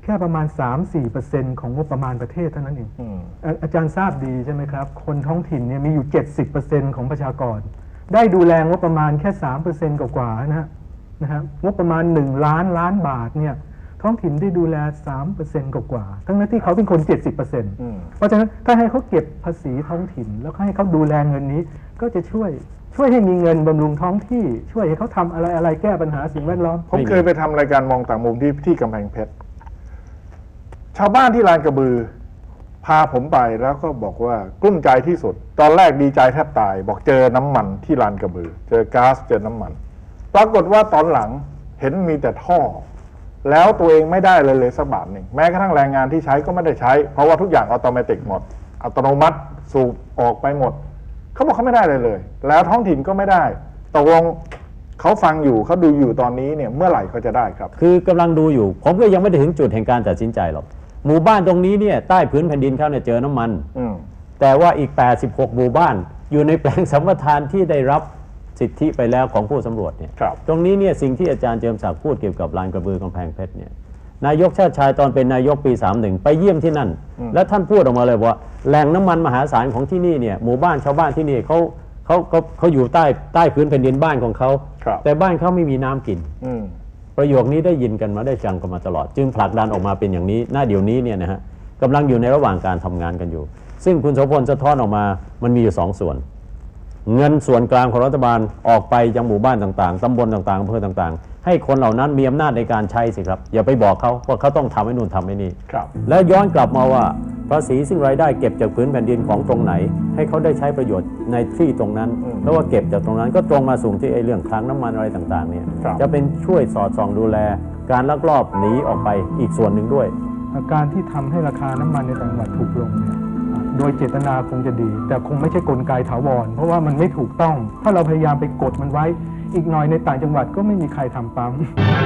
Speaker 3: ค่ประมาณ สามถึงสี่เปอร์เซ็นต์ ของงบประมาณประเทศเท่านั้นเองอาอาจารย์ทราบดีใช่ไหมครับคนท้องถิ่นเนี่ยมีอยู่ เจ็ดสิบเปอร์เซ็นต์ ของประชากรได้ดูแลงบประมาณแค่ สามเปอร์เซ็นต์ กว่าๆนะฮะนะฮะงบประมาณหนึ่งล้านล้านบาทเนี่ยท้องถิ่นได้ดูแล สามเปอร์เซ็นต์ กว่าๆทั้งนั้นที่เขาเป็นคน เจ็ดสิบเปอร์เซ็นต์ เพราะฉะนั้นถ้าให้เขาเก็บภาษีท้องถิ่นแล้วให้เขาดูแลเงินนี้ก็จะช่วยช่วยให้มีเงินบำรุงท้องที่ช่วยให้เขาทำอะไรอะไรแก้ปัญหาสิ่งแวดล้อม
Speaker 1: ผมเคยไปทำรายการมองต่างมุมที่ที่กำแพงเพชรชาวบ้านที่ลานกระบือพาผมไปแล้วก็บอกว่ากลุ้มใจที่สุดตอนแรกดีใจแทบตายบอกเจอน้ำมันที่ลานกระบือเจอก๊าซเจอน้ำมันปรากฏว่าตอนหลังเห็นมีแต่ท่อแล้วตัวเองไม่ได้เลยเลยสักบาทหนึ่งแม้กระทั่งแรงงานที่ใช้ก็ไม่ได้ใช้เพราะว่าทุกอย่างอัตโนมัติหมดอัตโนมัติสูบออกไปหมดเขาบอกเขาไม่ได้เลยเลยแล้วท้องถิ่นก็ไม่ได้ตกลงเขาฟังอยู่เขาดูอยู่ตอนนี้เนี่ยเมื่อไหร่เขาจะได้ครับ
Speaker 4: คือกำลังดูอยู่ผมก็ยังไม่ได้ถึงจุดแห่งการตัดสินใจหรอกหมู่บ้านตรงนี้เนี่ยใต้พื้นแผ่นดินเขาเนี่ยเจอน้ำมันแต่ว่าอีกแปดสิบหกหมู่บ้านอยู่ในแปลงสัมปทานที่ได้รับสิทธิไปแล้วของผู้สำรวจเนี่ยตรงนี้เนี่ยสิ่งที่อาจารย์เจิมศักดิ์พูดเกี่ยวกับลานกระบือกำแพงเพชรเนี่ยนายกชาติชายตอนเป็นนายกปีสามสิบเอ็ดไปเยี่ยมที่นั่นแล้วท่านพูดออกมาเลยว่าแหล่งน้ำมันมหาศาลของที่นี่เนี่ยหมู่บ้านชาวบ้านที่นี่เขาเขาเขาเขาอยู่ใต้ใต้พื้นแผ่นดินบ้านของเขาแต่บ้านเขาไม่มีน้ำกินประโยคนี้ได้ยินกันมาได้จังกันมาตลอดจึงผลักดันออกมาเป็นอย่างนี้หน้าเดี๋ยวนี้เนี่ยนะฮะกำลังอยู่ในระหว่างการทำงานกันอยู่ซึ่งคุณโสพลสะท้อนออกมามันมีอยู่สองส่วนเงินส่วนกลางของรัฐบาลออกไปยังหมู่บ้านต่างๆตำบลต่างๆอำเภอต่างๆให้คนเหล่านั้นมีอำนาจในการใช้สิครับอย่าไปบอกเขาว่าเขาต้องทำให้นู่นทำให้นี่แล้วย้อนกลับมาว่าภาษีซึ่งรายได้เก็บจากพื้นแผ่นดินของตรงไหนให้เขาได้ใช้ประโยชน์ในที่ตรงนั้นแล้วว่าเก็บจากตรงนั้นก็ตรงมาสู่ที่ไอ้เรื่องคลังน้ำมันอะไรต่างๆเนี่ยจะเป็นช่วยสอดส่องดูแลการลักลอบหนีออกไปอีกส่วนหนึ่งด้วย
Speaker 3: การที่ทำให้ราคาน้ำมันในต่างจังหวัดถูกลงเนี่ยโดยเจตนาคงจะดีแต่คงไม่ใช่กลไกถาวรเพราะว่ามันไม่ถูกต้องถ้าเราพยายามไปกดมันไว้อีกหน่อยในต่างจังหวัดก็ไม่มีใครทำปั๊ม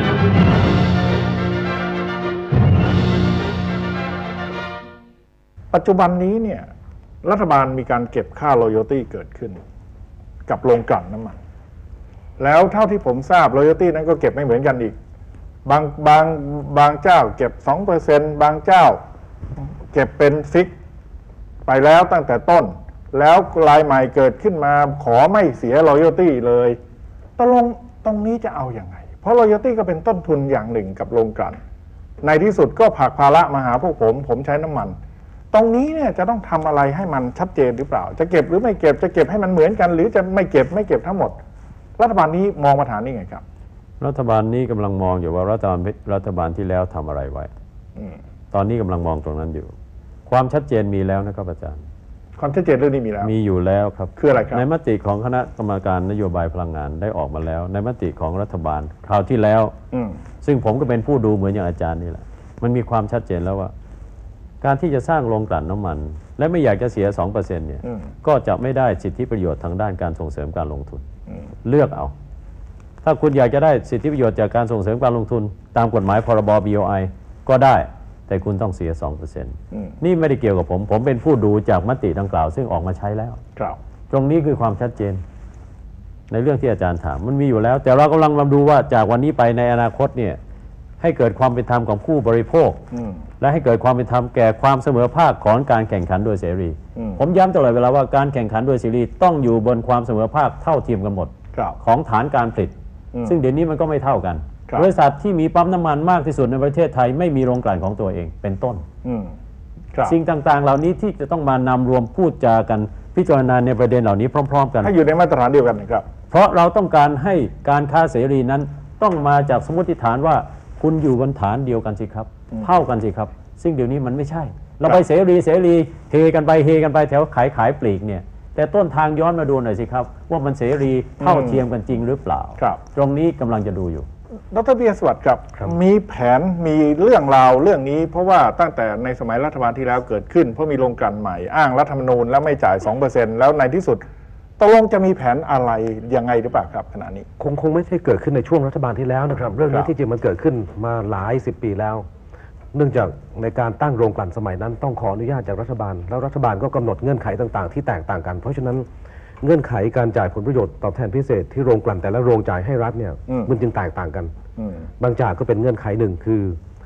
Speaker 1: ปัจจุบันนี้เนี่ยรัฐบาลมีการเก็บค่า royalty เกิดขึ้นกับโรงกลั่นน้ำมันแล้วเท่าที่ผมทราบ royalty นั้นก็เก็บไม่เหมือนกันอีกบางบางบางเจ้าเก็บ สองเปอร์เซ็นต์ บางเจ้าเก็บเป็นฟิกไปแล้วตั้งแต่ต้นแล้วรายใหม่เกิดขึ้นมาขอไม่เสีย royalty เลยตกลงตรงนี้จะเอาอย่างไงเพราะ royalty ก็เป็นต้นทุนอย่างหนึ่งกับโรงกลั่นในที่สุดก็ผลักภาระมาหาพวกผมผมใช้น้ำมันตรงนี้เนี่ยจะต้องทำอะไรให้มันชัดเจนหรือเปล่าจะเก็บหรือไม่เก็บจะเก็บให้มันเหมือนกันหรือจะไม่เก็บไม่เก็บทั้งหมดรัฐบาลนี้มองปัญหานี้ไงครับ
Speaker 4: รัฐบาลนี้กำลังมองอยู่ว่ารัฐบาลรัฐบาลที่แล้วทำอะไรไว้ตอนนี้กำลังมองตรงนั้นอยู่ความชัดเจนมีแล้วนะครับอาจารย์
Speaker 1: ความชัดเจนเรื่องนี้มีแล้ว
Speaker 4: มีอยู่แล้วครับ
Speaker 1: คืออะไรครับ
Speaker 4: ในมติของคณะกรรมการนโยบายพลังงานได้ออกมาแล้วในมติของรัฐบาลคราวที่แล้วซึ่งผมก็เป็นผู้ดูเหมือนอย่างอาจารย์นี่แหละมันมีความชัดเจนแล้วว่าการที่จะสร้างโรงกลั่นน้ำมันและไม่อยากจะเสีย สองเปอร์เซ็นต์ เนี่ยก็จะไม่ได้สิทธิประโยชน์ทางด้านการส่งเสริมการลงทุนเลือกเอาถ้าคุณอยากจะได้สิทธิประโยชน์จากการส่งเสริมการลงทุนตามกฎหมายพรบ บี โอ ไอ ก็ได้แต่คุณต้องเสีย สองเปอร์เซ็นต์ นี่ไม่ได้เกี่ยวกับผมผมเป็นผู้ดูจากมติดังกล่าวซึ่งออกมาใช้แล้วตรงนี้คือความชัดเจนในเรื่องที่อาจารย์ถามมันมีอยู่แล้วแต่เรากำลังมาดูว่าจากวันนี้ไปในอนาคตเนี่ยให้เกิดความเป็นธรรมของผู้บริโภคและให้เกิดความเป็นธรรมแก่ความเสมอภาคของการแข่งขันโดยเสรีผมย้ำตลอดเวลาว่าการแข่งขันโดยเสรีต้องอยู่บนความเสมอภาคเท่าเทียมกันหมดของฐานการผลิตซึ่งเดี๋ยวนี้มันก็ไม่เท่ากันบริษัทที่มีปั๊มน้ำมันมากที่สุดในประเทศไทยไม่มีโรงกลั่นของตัวเองเป็นต้นสิ่งต่างๆเหล่านี้ที่จะต้องมานำรวมพูดจากันพิจารณาในประเด็นเหล่านี้พร้อมๆกัน
Speaker 1: ให้อยู่ในมาตรฐานเดียวกันนะครับ
Speaker 4: เพราะเราต้องการให้การค้าเสรีนั้นต้องมาจากสมมติฐานว่าคุณอยู่บนฐานเดียวกันสิครับเท่ากันสิครับซึ่งเดี๋ยวนี้มันไม่ใช่เราไปเสรีเสรีเฮกันไปเฮกันไปแถวขายขายปลีกเนี่ยแต่ต้นทางย้อนมาดูหน่อยสิครับว่ามันเสรีเท่าเทียมกันจริงหรือเปล่าตรงนี้กำลังจะดูอยู่
Speaker 1: ดร.ปิยะสวัสดิ์ครับมีแผนมีเรื่องราวเรื่องนี้เพราะว่าตั้งแต่ในสมัยรัฐบาลที่แล้วเกิดขึ้นเพราะมีโรงกลั่นใหม่อ้างรัฐธรรมนูญแล้วไม่จ่าย สองเปอร์เซ็นต์ แล้วในที่สุดตกลงจะมีแผนอะไรยังไงหรือเปล่าครับขณะนี้
Speaker 2: คงคงไม่ใช่เกิดขึ้นในช่วงรัฐบาลที่แล้วนะครับเรื่องนี้ที่จริงมันเกิดขึ้นมาหลายสิบปีแล้วเนื่องจากในการตั้งโรงกลั่นสมัยนั้นต้องขออนุญาตจากรัฐบาลแล้วรัฐบาลก็กำหนดเงื่อนไขต่างๆที่แตกต่างกันเพราะฉะนั้นเงื่อนไขการจ่ายผลประโยชน์ตอบแทนพิเศษที่โรงกลั่นแต่ละโรงจ่ายให้รัฐเนี่ยมันจึงแตกต่างกันบางจากก็เป็นเงื่อนไขหนึ่งคือ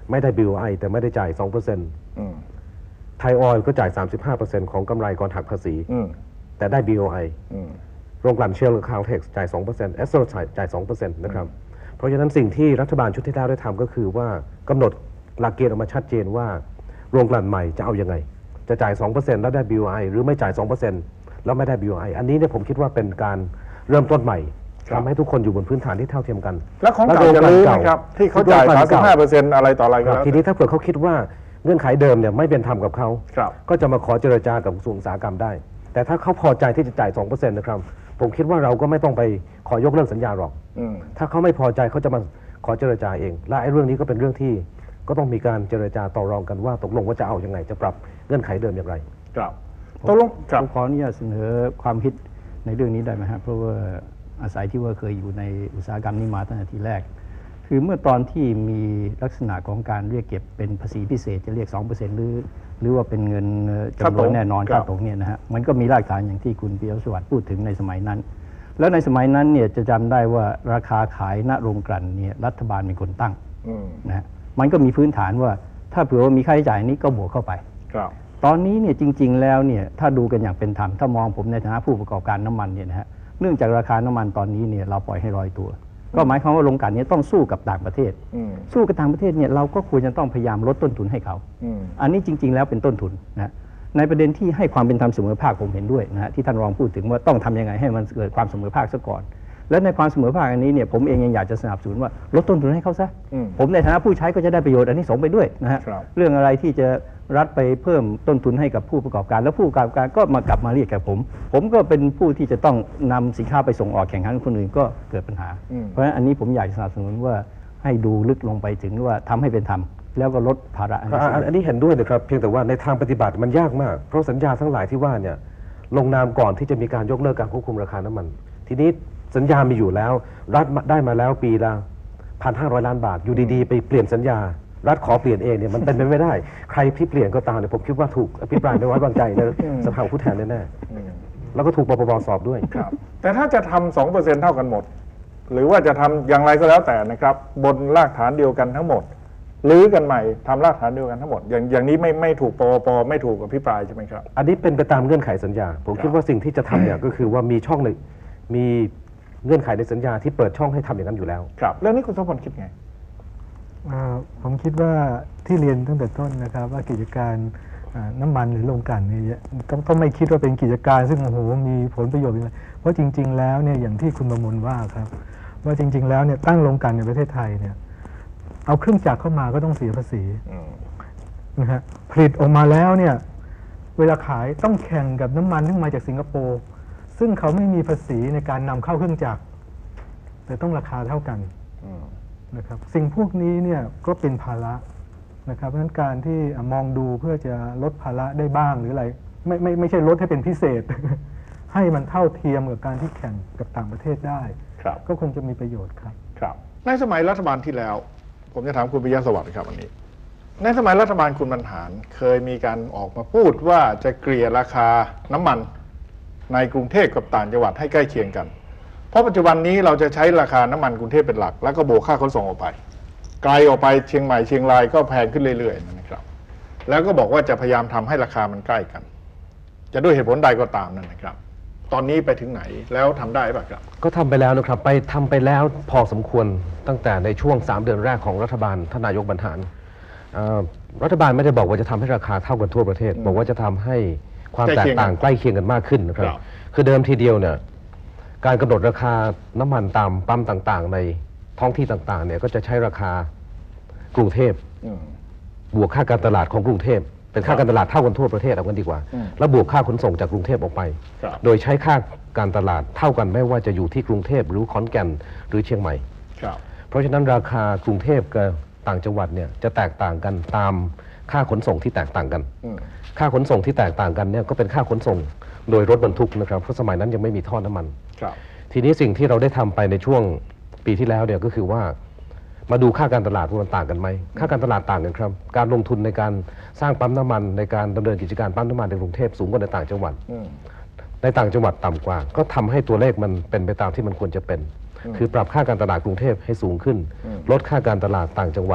Speaker 2: ไม่ได้ บี โอ ไอ แต่ไม่ได้จ่าย สองเปอร์เซ็นต์ ไทยออยล์ก็จ่าย สามสิบห้าเปอร์เซ็นต์ ของกำไรก่อนหักภาษีแต่ได้ บี โอ ไอ โรงกลั่นเชลล์กับคาวเท็กซ์จ่าย สองเปอร์เซ็นต์ เอสโซจ่าย สองเปอร์เซ็นต์ นะครับเพราะฉะนั้นสิ่งที่รัฐบาลชุดที่แล้วได้ทำก็คือว่ากำหนดหลักเกณฑ์ออกมาชัดเจนว่าโรงกลั่นใหม่จะเอายังไงจะจ่าย สองเปอร์เซ็นต์ แล้วได้ บี โอ ไอ หรือไม่จ่าย สองเปอร์เซ็นต์ แล้วไม่ได้ บี โอ ไอ อันนี้เนี่ยผมคิดว่าเป็นการเริ่มต้นใหม่ทำให้ทุกคนอยู่บนพื้นฐานที่เท่าเทียมกัน
Speaker 1: แล้วของเก่าจะรู้ไหมครับที่เขาจ่าย สามสิบห้าเปอร์เซ็นต์ อะไรต่ออะไรก็แล้ว
Speaker 2: ทีนี้ถ้าเผื่อเขาคิดว่าเงื่อนไขเดิมเนี่ยไม่เป็นธรรมกับเขาก็จะมาขอเจรจากับกระทรวงอุตสาหกรรมได้แต่ถ้าเขาพอใจที่จะจ่าย สองเปอร์เซ็นต์ นะครับผมคิดว่าเราก็ไม่ต้องไปขอยกเลิกสัญญาหรอกถ้าเขาไม่พอใจเขาจะมาขอเจรจาเองและไอ้เรื่องนี้ก็เป็นเรื่องที่ก็ต้องมีการเจรจาต่อรองกันว่าตกลงว่าจะเอาอย่างไงจะปรับเงื่อนไขเดิมอย่างไร
Speaker 1: ครับตกลง
Speaker 5: ผมขออนุญาตเสนอความคิดในเรื่องนี้ได้ไหมครับเพราะว่าอาศัยที่ว่าเคยอยู่ในอุตสาหกรรมนี้มาตั้งแต่ทีแรกคือเมื่อตอนที่มีลักษณะของการเรียกเก็บเป็นภาษีพิเศษจะเรียก สองเปอร์เซ็นต์ หรือหรือว่าเป็นเงินจำนวนแน่นอนค่าตรงเนี่ยนะฮะมันก็มีรากฐานอย่างที่คุณปิยสวัสดิ์พูดถึงในสมัยนั้นแล้วในสมัยนั้นเนี่ยจะจำได้ว่าราคาขายณโรงกลั่นเนี่ยรัฐบาลเป็นคนตั้งนะฮะมันก็มีพื้นฐานว่าถ้าเผื่อว่ามีค่าใช้จ่ายนี้ก็บวกเข้าไปตอนนี้เนี่ยจริงๆแล้วเนี่ยถ้าดูกันอย่างเป็นธรรมถ้ามองผมในฐานะผู้ประกอบการน้ำมันเนี่ยนะฮะเนื่องจากราคาน้ำมันตอนนี้เนี่ยเราปล่อยให้ลอยตัวก็หมายความว่าโรงกลั่นนี้ต้องสู้กับต่างประเทศสู้กับต่างประเทศเนี่ยเราก็ควรจะต้องพยายามลดต้นทุนให้เขาอันนี้จริงๆแล้วเป็นต้นทุนนะในประเด็นที่ให้ความเป็นธรรมเสมอภาคผมเห็นด้วยนะฮะที่ท่านรองพูดถึงว่าต้องทำยังไงให้มันเกิดความเสมอภาคซะก่อนและในความเสมอภาคอันนี้เนี่ยผมเองยังอยากจะสนับสนุนว่าลดต้นทุนให้เขาซะผมในฐานะผู้ใช้ก็จะได้ประโยชน์อันนี้สงไปด้วยนะฮะเรื่องอะไรที่จะรัฐไปเพิ่มต้นทุนให้กับผู้ประกอบการแล้วผู้ประกอบการก็มากลับมาเรียกกับผมผมก็เป็นผู้ที่จะต้องนำสินค้าไปส่งออกแข่งขันกับคนอื่นก็เกิดปัญหาเพราะฉะนั้นอันนี้ผมอยากสนับสนุนว่าให้ดูลึกลงไปถึงว่าทำให้เป็นธรรมแล้วก็ลดภาระ
Speaker 2: อันนี้เห็นด้วยนะครับเพียงแต่ว่าในทางปฏิบัติมันยากมากเพราะสัญญาทั้งหลายที่ว่าเนี่ยลงนามก่อนที่จะมีการยกเลิกการควบคุมราคาน้ำมันทีนี้สัญญามีอยู่แล้วรัฐได้มาแล้วปีละพันห้าร้อยล้านบาทอยู่ดีๆไปเปลี่ยนสัญญารัฐขอเปลี่ยนเองเนี่ยมันเป็นไปไม่ได้ใครที่เปลี่ยนก็ตามเนี่ยผมคิดว่าถูกอภิปรายไม่ไว้วางใจในสภาผู้แทนแน่ๆแล้วก็ถูกปปปสอบด้วย
Speaker 1: ครับแต่ถ้าจะทำ สองเปอร์เซ็นต์ เท่ากันหมดหรือว่าจะทำอย่างไรก็แล้วแต่นะครับบนรากฐานเดียวกันทั้งหมดรื้อกันใหม่ทำรากฐานเดียวกันทั้งหมดอย่างอย่างนี้ไม่ไม่ถูกปปปไม่ถูกอภิปรายใช่ไหมครับ
Speaker 2: อันนี้เป็นไปตามเงื่อนไขสัญญาผมคิดว่าสิ่งที่จะทำเนี่ยก็คือว่ามีช่องหนึ่งมีเงื่อนไขในสัญญาที่เปิดช่องให้ทำอย่างนั้นอยู่แล้ว
Speaker 1: ครับเรื่องนี้คุณสมพลคิดไง
Speaker 3: ผมคิดว่าที่เรียนตั้งแต่ต้นนะครับว่ากิจการน้ำมันหรือโรงกลั่นนี่ต้องต้องไม่คิดว่าเป็นกิจการซึ่งโอ้โหมีผลประโยชน์อะไรเพราะจริงๆแล้วเนี่ยอย่างที่คุณประมวลว่าครับว่าจริงๆแล้วเนี่ยตั้งโรงกลั่นในประเทศไทยเนี่ยเอาเครื่องจักรเข้ามาก็ต้องเสียภาษีนะฮะผลิตออกมาแล้วเนี่ยเวลาขายต้องแข่งกับน้ำมันที่มาจากสิงคโปร์ซึ่งเขาไม่มีภาษีในการนำเข้าเครื่องจักรแต่ต้องราคาเท่ากันนะครับสิ่งพวกนี้เนี่ยก็เป็นภาระนะครับเพราะฉะนั้นการที่มองดูเพื่อจะลดภาระได้บ้างหรืออะไรไม่ไม่ไม่ใช่ลดให้เป็นพิเศษ ให้มันเท่าเทียมกับการที่แข่งกับต่างประเทศได้ก็คงจะมีประโยชน์ครับ
Speaker 1: ครับในสมัยรัฐบาลที่แล้วผมจะถามคุณปิยสวัสดิ์ครับวันนี้ในสมัยรัฐบาลคุณบรรหารเคยมีการออกมาพูดว่าจะเกลี่ยราคาน้ำมันในกรุงเทพกับต่างจังหวัดให้ใกล้เคียงกันเพราะปัจจุบันนี้เราจะใช้ราคาน้ำมันกรุงเทพเป็นหลักแล้วก็บวกค่าขนส่งออกไปไกลออกไปเชียงใหม่เชียงรายก็แพงขึ้นเรื่อยๆนะครับแล้วก็บอกว่าจะพยายามทำให้ราคามันใกล้กันจะด้วยเหตุผลใดก็ตามนั่นนะครับตอนนี้ไปถึงไหนแล้วทำได้ป่ะครับ
Speaker 2: ก็ทำไปแล้วนะครับไปทำไปแล้วพอสมควรตั้งแต่ในช่วงสามเดือนแรกของรัฐบาลท่านนายกบรรหารรัฐบาลไม่ได้บอกว่าจะทำให้ราคาเท่ากันทั่วประเทศบอกว่าจะทำให้ความแตกต่างใกล้เคียงกันมากขึ้นนะครับคือเดิมทีเดียวเนี่ยการกำหนดราคาน้ำมันตามปั๊มต่างๆในท้องที่ต่างๆเนี่ยก็จะใช้ราคากรุงเทพบวกค่าการตลาดของกรุงเทพเป็นค่าการตลาดเท่ากันทั่วประเทศเอากันดีกว่าแล้วบวกค่าขนส่งจากกรุงเทพออกไปโดยใช้ค่าการตลาดเท่ากันไม่ว่าจะอยู่ที่กรุงเทพหรือขอนแก่นหรือเชียงใหม่เพราะฉะนั้นราคากรุงเทพกับต่างจังหวัดเนี่ยจะแตกต่างกันตามค่าขนส่งที่แตกต่างกันค่าขนส่งที่แตกต่างกันเนี่ยก็เป็นค่าขนส่งโดยรถบรรทุกนะครับเพราะสมัยนั้นยังไม่มีท่อน้ำมันทีนี้สิ่งที่เราได้ทำไปในช่วงปีที่แล้วเนี่ยก็คือว่ามาดูค่าการตลาดมันต่างกันไหมค่าการตลาดต่างกันครับการลงทุนในการสร้างปั๊มน้ำมันในการดำเนินกิจการปั๊มน้ำมันในกรุงเทพสูงกว่าในต่างจังหวัดในต่างจังหวัดต่ำกว่าก็ทำให้ตัวเลขมันเป็นไปตามที่มันควรจะเป็นคือปรับค่าการตลาดกรุงเทพให้สูงขึ้นลดค่าการตลาดต่างจังหวัด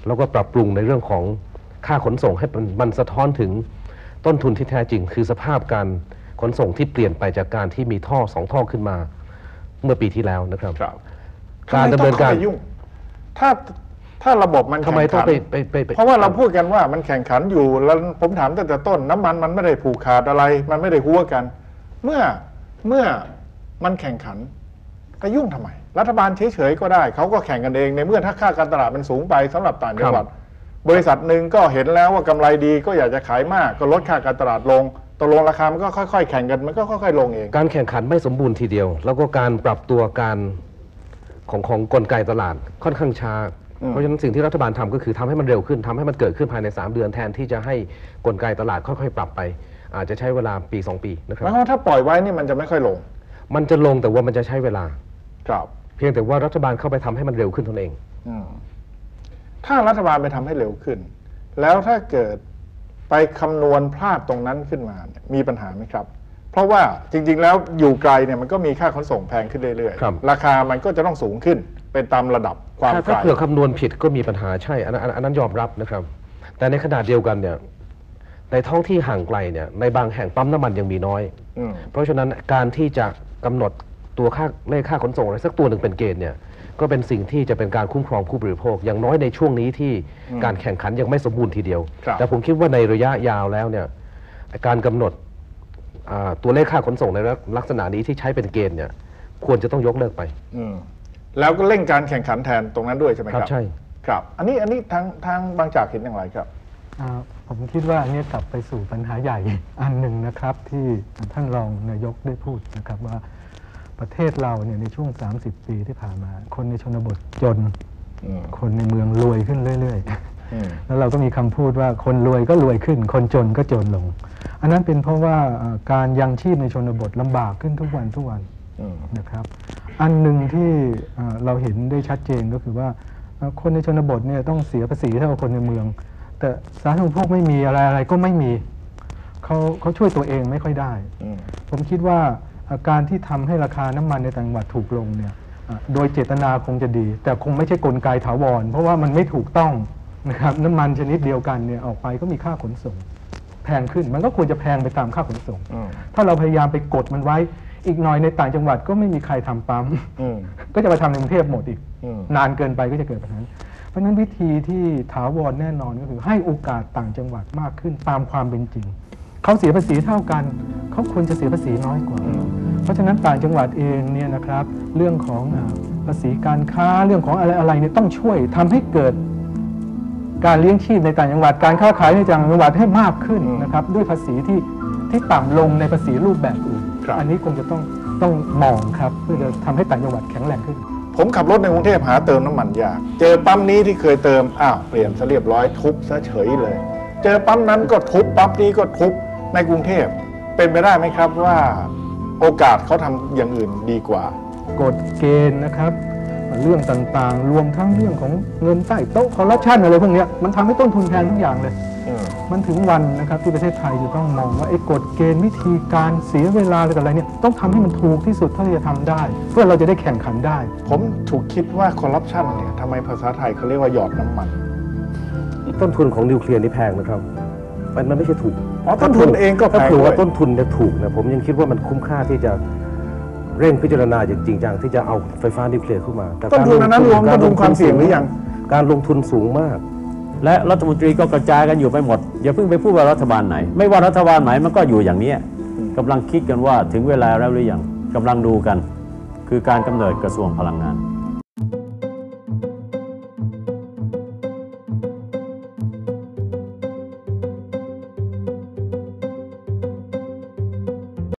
Speaker 2: แล้วก็ปรับปรุงในเรื่องของค่าขนส่งให้มันมันสะท้อนถึงต้นทุนที่แท้จริง คือสภาพการขนส่งที่เปลี่ยนไปจากการที่มีท่อสองท่อขึ้นมาเมื่อปีที่แล้วนะครับการดำเนินการ
Speaker 1: ถ้าถ้าระบบมัน
Speaker 2: ทำไมต้องไปไปไป
Speaker 1: เพราะว่าเราพูดกันว่ามันแข่งขันอยู่แล้วผมถามตั้งแต่ต้นน้ำมันมันไม่ได้ผูกขาดอะไรมันไม่ได้หัวกัน เมื่อเมื่อมันแข่งขันก็ยุ่งทำไมรัฐบาลเฉยๆก็ได้เขาก็แข่งกันเองในเมื่อถ้าค่าการตลาดมันสูงไปสำหรับต่างจังหวัดบริษัทหนึ่งก็เห็นแล้วว่ากำไรดีก็อยากจะขายมากก็ลดค่าการตลาดลงตกลงราคามันก็ค่อยๆแข่งกันมันก็ค่อยๆลงเอง
Speaker 2: การแข่งขันไม่สมบูรณ์ทีเดียวแล้วก็การปรับตัวการของของกลไกตลาดค่อนข้างช้าเพราะฉะนั้นสิ่งที่รัฐบาลทำก็คือทำให้มันเร็วขึ้นทำให้มันเกิดขึ้นภายในสามเดือนแทนที่จะให้กลไกตลาดค่อยๆปรับไปอาจจะใช้เวลาปีสองปีนะครับ
Speaker 1: เพราะว่าถ้าปล่อยไว้นี่มันจะไม่ค่อยลง
Speaker 2: มันจะลงแต่ว่ามันจะใช้เวลา
Speaker 1: ครับ
Speaker 2: เพียงแต่ว่ารัฐบาลเข้าไปทำให้มันเร็วขึ้นตนเอง
Speaker 1: ถ้ารัฐบาลไปทำให้เร็วขึ้นแล้วถ้าเกิดไปคำนวณพลาดตรงนั้นขึ้นมาเนี่ยมีปัญหาไหมครับเพราะว่าจริงๆแล้วอยู่ไกลเนี่ยมันก็มีค่าขนส่งแพงขึ้นเรื่อยๆราคามันก็จะต้องสูงขึ้นเป็นตามระดับความไกล
Speaker 2: ถ้าเผื่อคำนวณผิดก็มีปัญหาใช่อันนั้นอันนั้นยอมรับนะครับแต่ในขณะเดียวกันเนี่ยในท้องที่ห่างไกลเนี่ยในบางแห่งปั๊มน้ำมันยังมีน้อยเพราะฉะนั้นการที่จะกำหนดตัวค่าเลขค่าขนส่งอะไรสักตัวหนึ่งเป็นเกณฑ์เนี่ยก็เป็นสิ่งที่จะเป็นการคุ้มครองผู้บริโภคอย่างน้อยในช่วงนี้ที่การแข่งขันยังไม่สมบูรณ์ทีเดียวแต่ผมคิดว่าในระยะยาวแล้วเนี่ยการกำหนดตัวเลขค่าขนส่งในลักษณะนี้ที่ใช้เป็นเกณฑ์เนี่ยควรจะต้องยกเลิกไป
Speaker 1: แล้วก็เร่งการแข่งขันแทนตรงนั้นด้วยใช่ไหมครับ
Speaker 2: ใช่
Speaker 1: ครับอันนี้อันนี้ทางทางบางจากเห็นอย่างไรครับ
Speaker 3: ผมคิดว่าอันนี้กลับไปสู่ปัญหาใหญ่อันหนึ่งนะครับที่ท่านรองนายกได้พูดนะครับว่าประเทศเราเนี่ยในช่วงสามสิบปีที่ผ่านมาคนในชนบทจนคนในเมืองรวยขึ้นเรื่อยๆแล้วเราก็มีคำพูดว่าคนรวยก็รวยขึ้นคนจนก็จนลงอันนั้นเป็นเพราะว่าการยังชีพในชนบทลำบากขึ้นทุกวันทุกวันนะครับอันหนึ่งที่เราเห็นได้ชัดเจนก็คือว่าคนในชนบทเนี่ยต้องเสียภาษีเท่ากับคนในเมืองแต่สาธารณูปโภคไม่มีอะไรอะไรก็ไม่มีเขาเขาช่วยตัวเองไม่ค่อยได้ผมคิดว่าการที่ทำให้ราคาน้ำมันในต่างจังหวัดถูกลงเนี่ยโดยเจตนาคงจะดีแต่คงไม่ใช่กลไกถาวรเพราะว่ามันไม่ถูกต้องนะครับน้ำมันชนิดเดียวกันเนี่ยออกไปก็มีค่าขนส่งแพงขึ้นมันก็ควรจะแพงไปตามค่าขนส่งถ้าเราพยายามไปกดมันไว้อีกหน่อยในต่างจังหวัดก็ไม่มีใครทำปั๊มก็จะไปทำในกรุงเทพหมดอีกนานเกินไปก็จะเกิดปัญหาเพราะฉะนั้นวิธีที่ถาวรแน่นอนก็คือให้โอกาสต่างจังหวัดมากขึ้นตามความเป็นจริงเขาเสียภาษีเท่ากันเขาควรจะเสียภาษีน้อยกว่าเพราะฉะนั้นต่างจังหวัดเองเนี่ยนะครับเรื่องของภาษีการค้าเรื่องของอะไรอะไรเนี่ยต้องช่วยทำให้เกิดการเลี้ยงชีพในต่างจังหวัดการค้าขายในต่างจังหวัดให้มากขึ้นนะครับด้วยภาษีที่ที่ต่ำลงในภาษีรูปแบบอื่นอันนี้คงจะต้องต้องมองครับเพื่อจะทำให้ต่างจังหวัดแข็งแรงขึ้น
Speaker 1: ผมขับรถในกรุงเทพหาเติมน้ำมันยากเจอปั๊มนี้ที่เคยเติมอ้าวเปลี่ยนซะเรียบร้อยทุบซะเฉยเลยเจอปั๊มนั้นก็ทุบปั๊มนี้ก็ทุบในกรุงเทพเป็นไปได้ไหมครับว่าโอกาสเขาทำอย่างอื่นดีกว่
Speaker 3: ากฎเกณฑ์นะครับเรื่องต่างๆรวมทั้งเรื่องของเงินใต้โต๊ะคอร์รัปชันอะไรพวกนี้มันทำให้ต้นทุนแพงทุกอย่างเลยมันถึงวันนะครับที่ประเทศไทยจะต้องมองว่าไอ้กฎเกณฑ์วิธีการเสียเวลาอะไรต่ออะไรเนี่ยต้องทำให้มันถูกที่สุดเท่าที่จะทำได้เพื่อเราจะได้แข่งขันได้
Speaker 1: ผมถูกคิดว่าคอร์รัปชันเนี่ยทำไมภาษาไทยเขาเรียกว่าหยอดน้ำมัน
Speaker 2: ต้นทุนของนิวเคลียร์นี่แพงนะครับมันมันไม่ใช่ถูก
Speaker 1: ต้นทุนเองก็แพงถ้า
Speaker 2: ถือว่าต้นทุนเนี่ยถูกนะผมยังคิดว่ามันคุ้มค่าที่จะเร่งพิจารณาอย่างจริงจังที่จะเอาไฟฟ้านิวเคลียร์ขึ้นมา
Speaker 1: แต่ต้นทุนนั้นรวมต้นทุนความเสี่ยงหรือยัง
Speaker 2: การลงทุนสูงมาก
Speaker 4: และรัฐมนตรีก็กระจายกันอยู่ไปหมดอย่าเพิ่งไปพูดว่ารัฐบาลไหนไม่ว่ารัฐบาลไหนมันก็อยู่อย่างนี้กำลังคิดกันว่าถึงเวลาแล้วหรือยังกำลังดูกันคือการกำเนิดกระทรวงพลังงาน